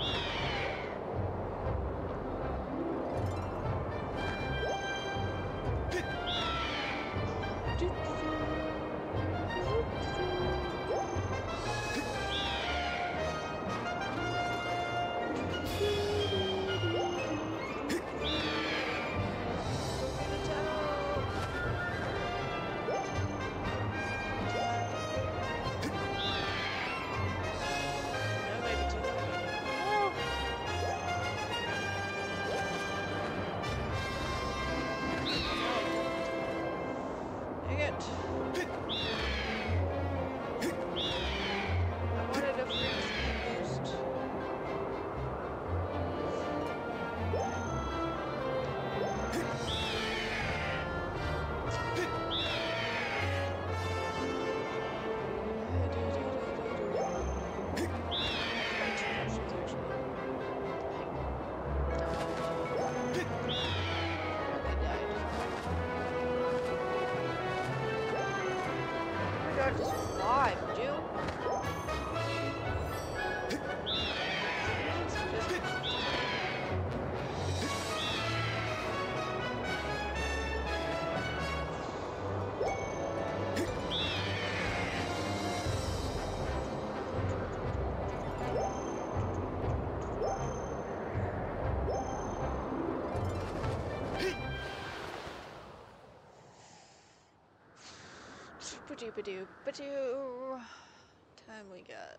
Dang it. I wanted a free speed boost. God, just fly, would you? Doop-a-doop-a-doop-a-doo. Time we got.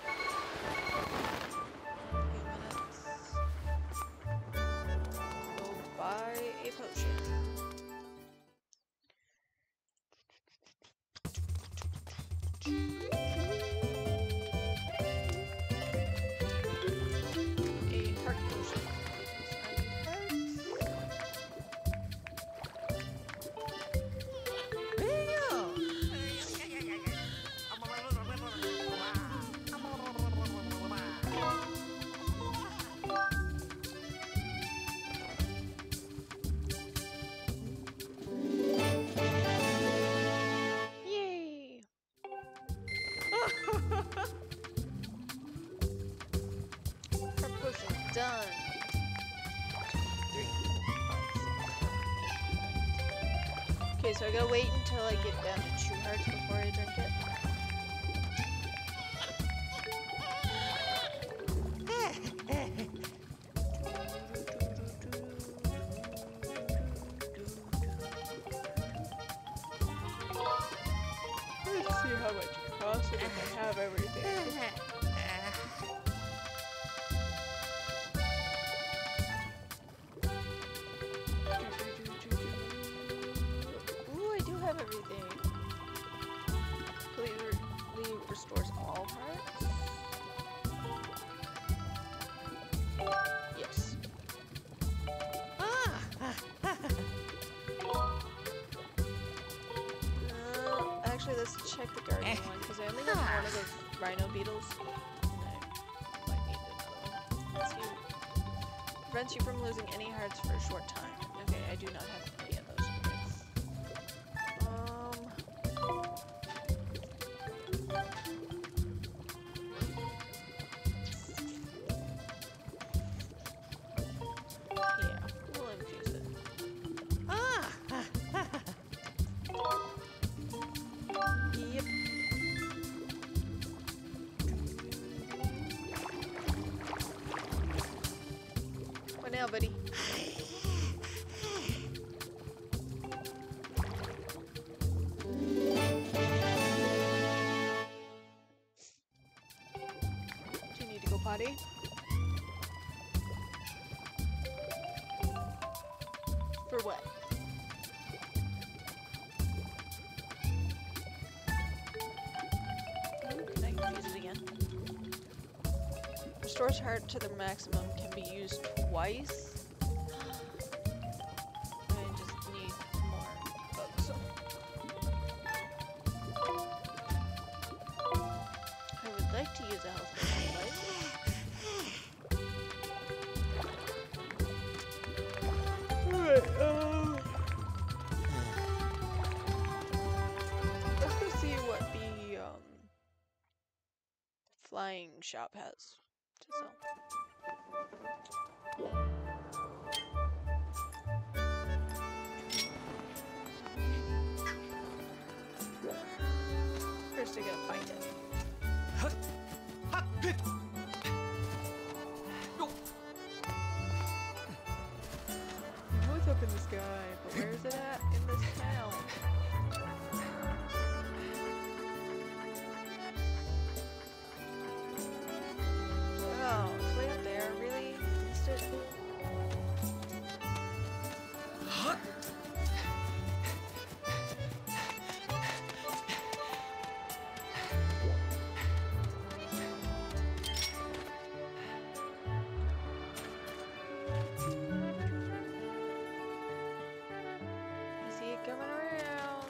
A few minutes. Go buy a potion. A heart potion. Yay! Heart potion done. 3, 5, 6, 7, 8. Okay, so I gotta wait until I get down to 2 hearts before I drink it. Let's see how much it costs and if I have everything. Ooh, I do have everything. Completely restores all hearts. Yes. Actually, let's check the guardian one because I only have one of those rhino beetles. I might need another one. Let's see. Prevents you from losing any hearts for a short time. Okay, I do not have any of those. Yeah, we'll infuse it. Yep. What now, buddy? Do you need to go potty? For what? Can I use it again? Restores heart to the maximum, can be used twice. I just need more bugs. I would like to use a health potion, Alright, let's go see what the flying shop has to sell. First, I gotta find it. I know it's up in the sky, but where is it at in this town? Oh, it's way up there. Really? Missed it? I see it coming around.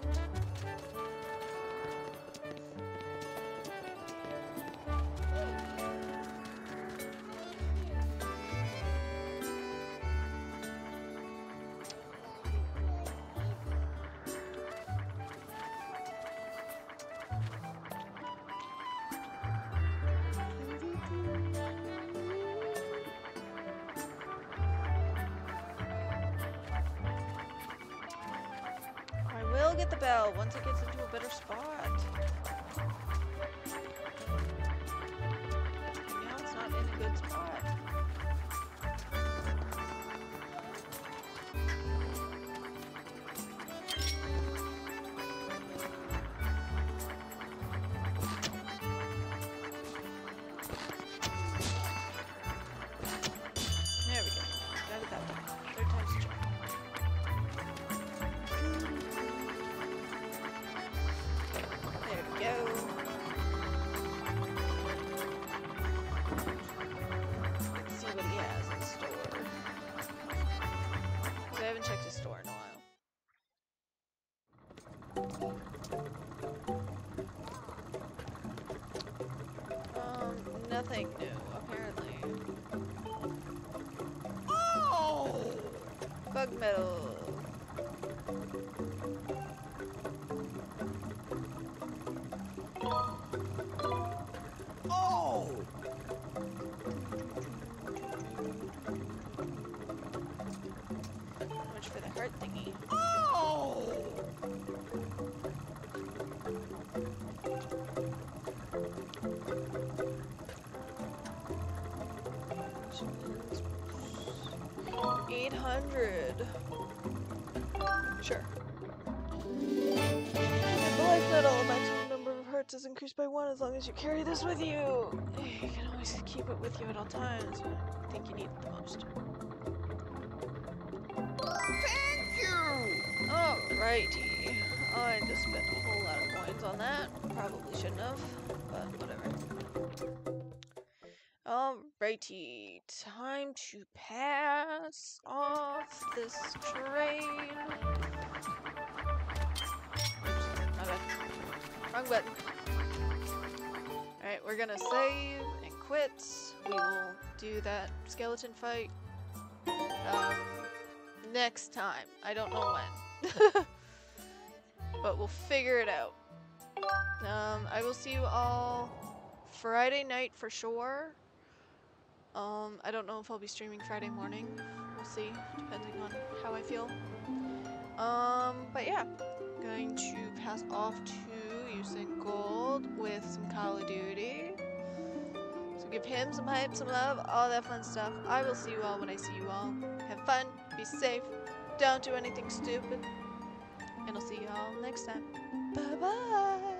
I will get the bell once it gets into a better spot. Now it's not in a good spot. Nothing new, apparently. Oh! Bug metal. Oh! How much for the heart thingy? Oh! $800. Sure. And the life metal, maximum number of hearts is increased by 1 as long as you carry this with you. You can always keep it with you at all times when you think you need it the most. Thank you! Alrighty. I just spent a whole lot of coins on that. Probably shouldn't have, but whatever. Alrighty. Time to pass off this train. Oops, my bad. Wrong button. Alright, we're gonna save and quit. We will do that skeleton fight next time. I don't know when. But we'll figure it out. I will see you all Friday night for sure. I don't know if I'll be streaming Friday morning. We'll see, depending on how I feel. But yeah, going to pass off to Usain Gold with some Call of Duty. So give him some hype, some love, all that fun stuff. I will see you all when I see you all. Have fun, be safe, don't do anything stupid, and I'll see you all next time. Bye bye!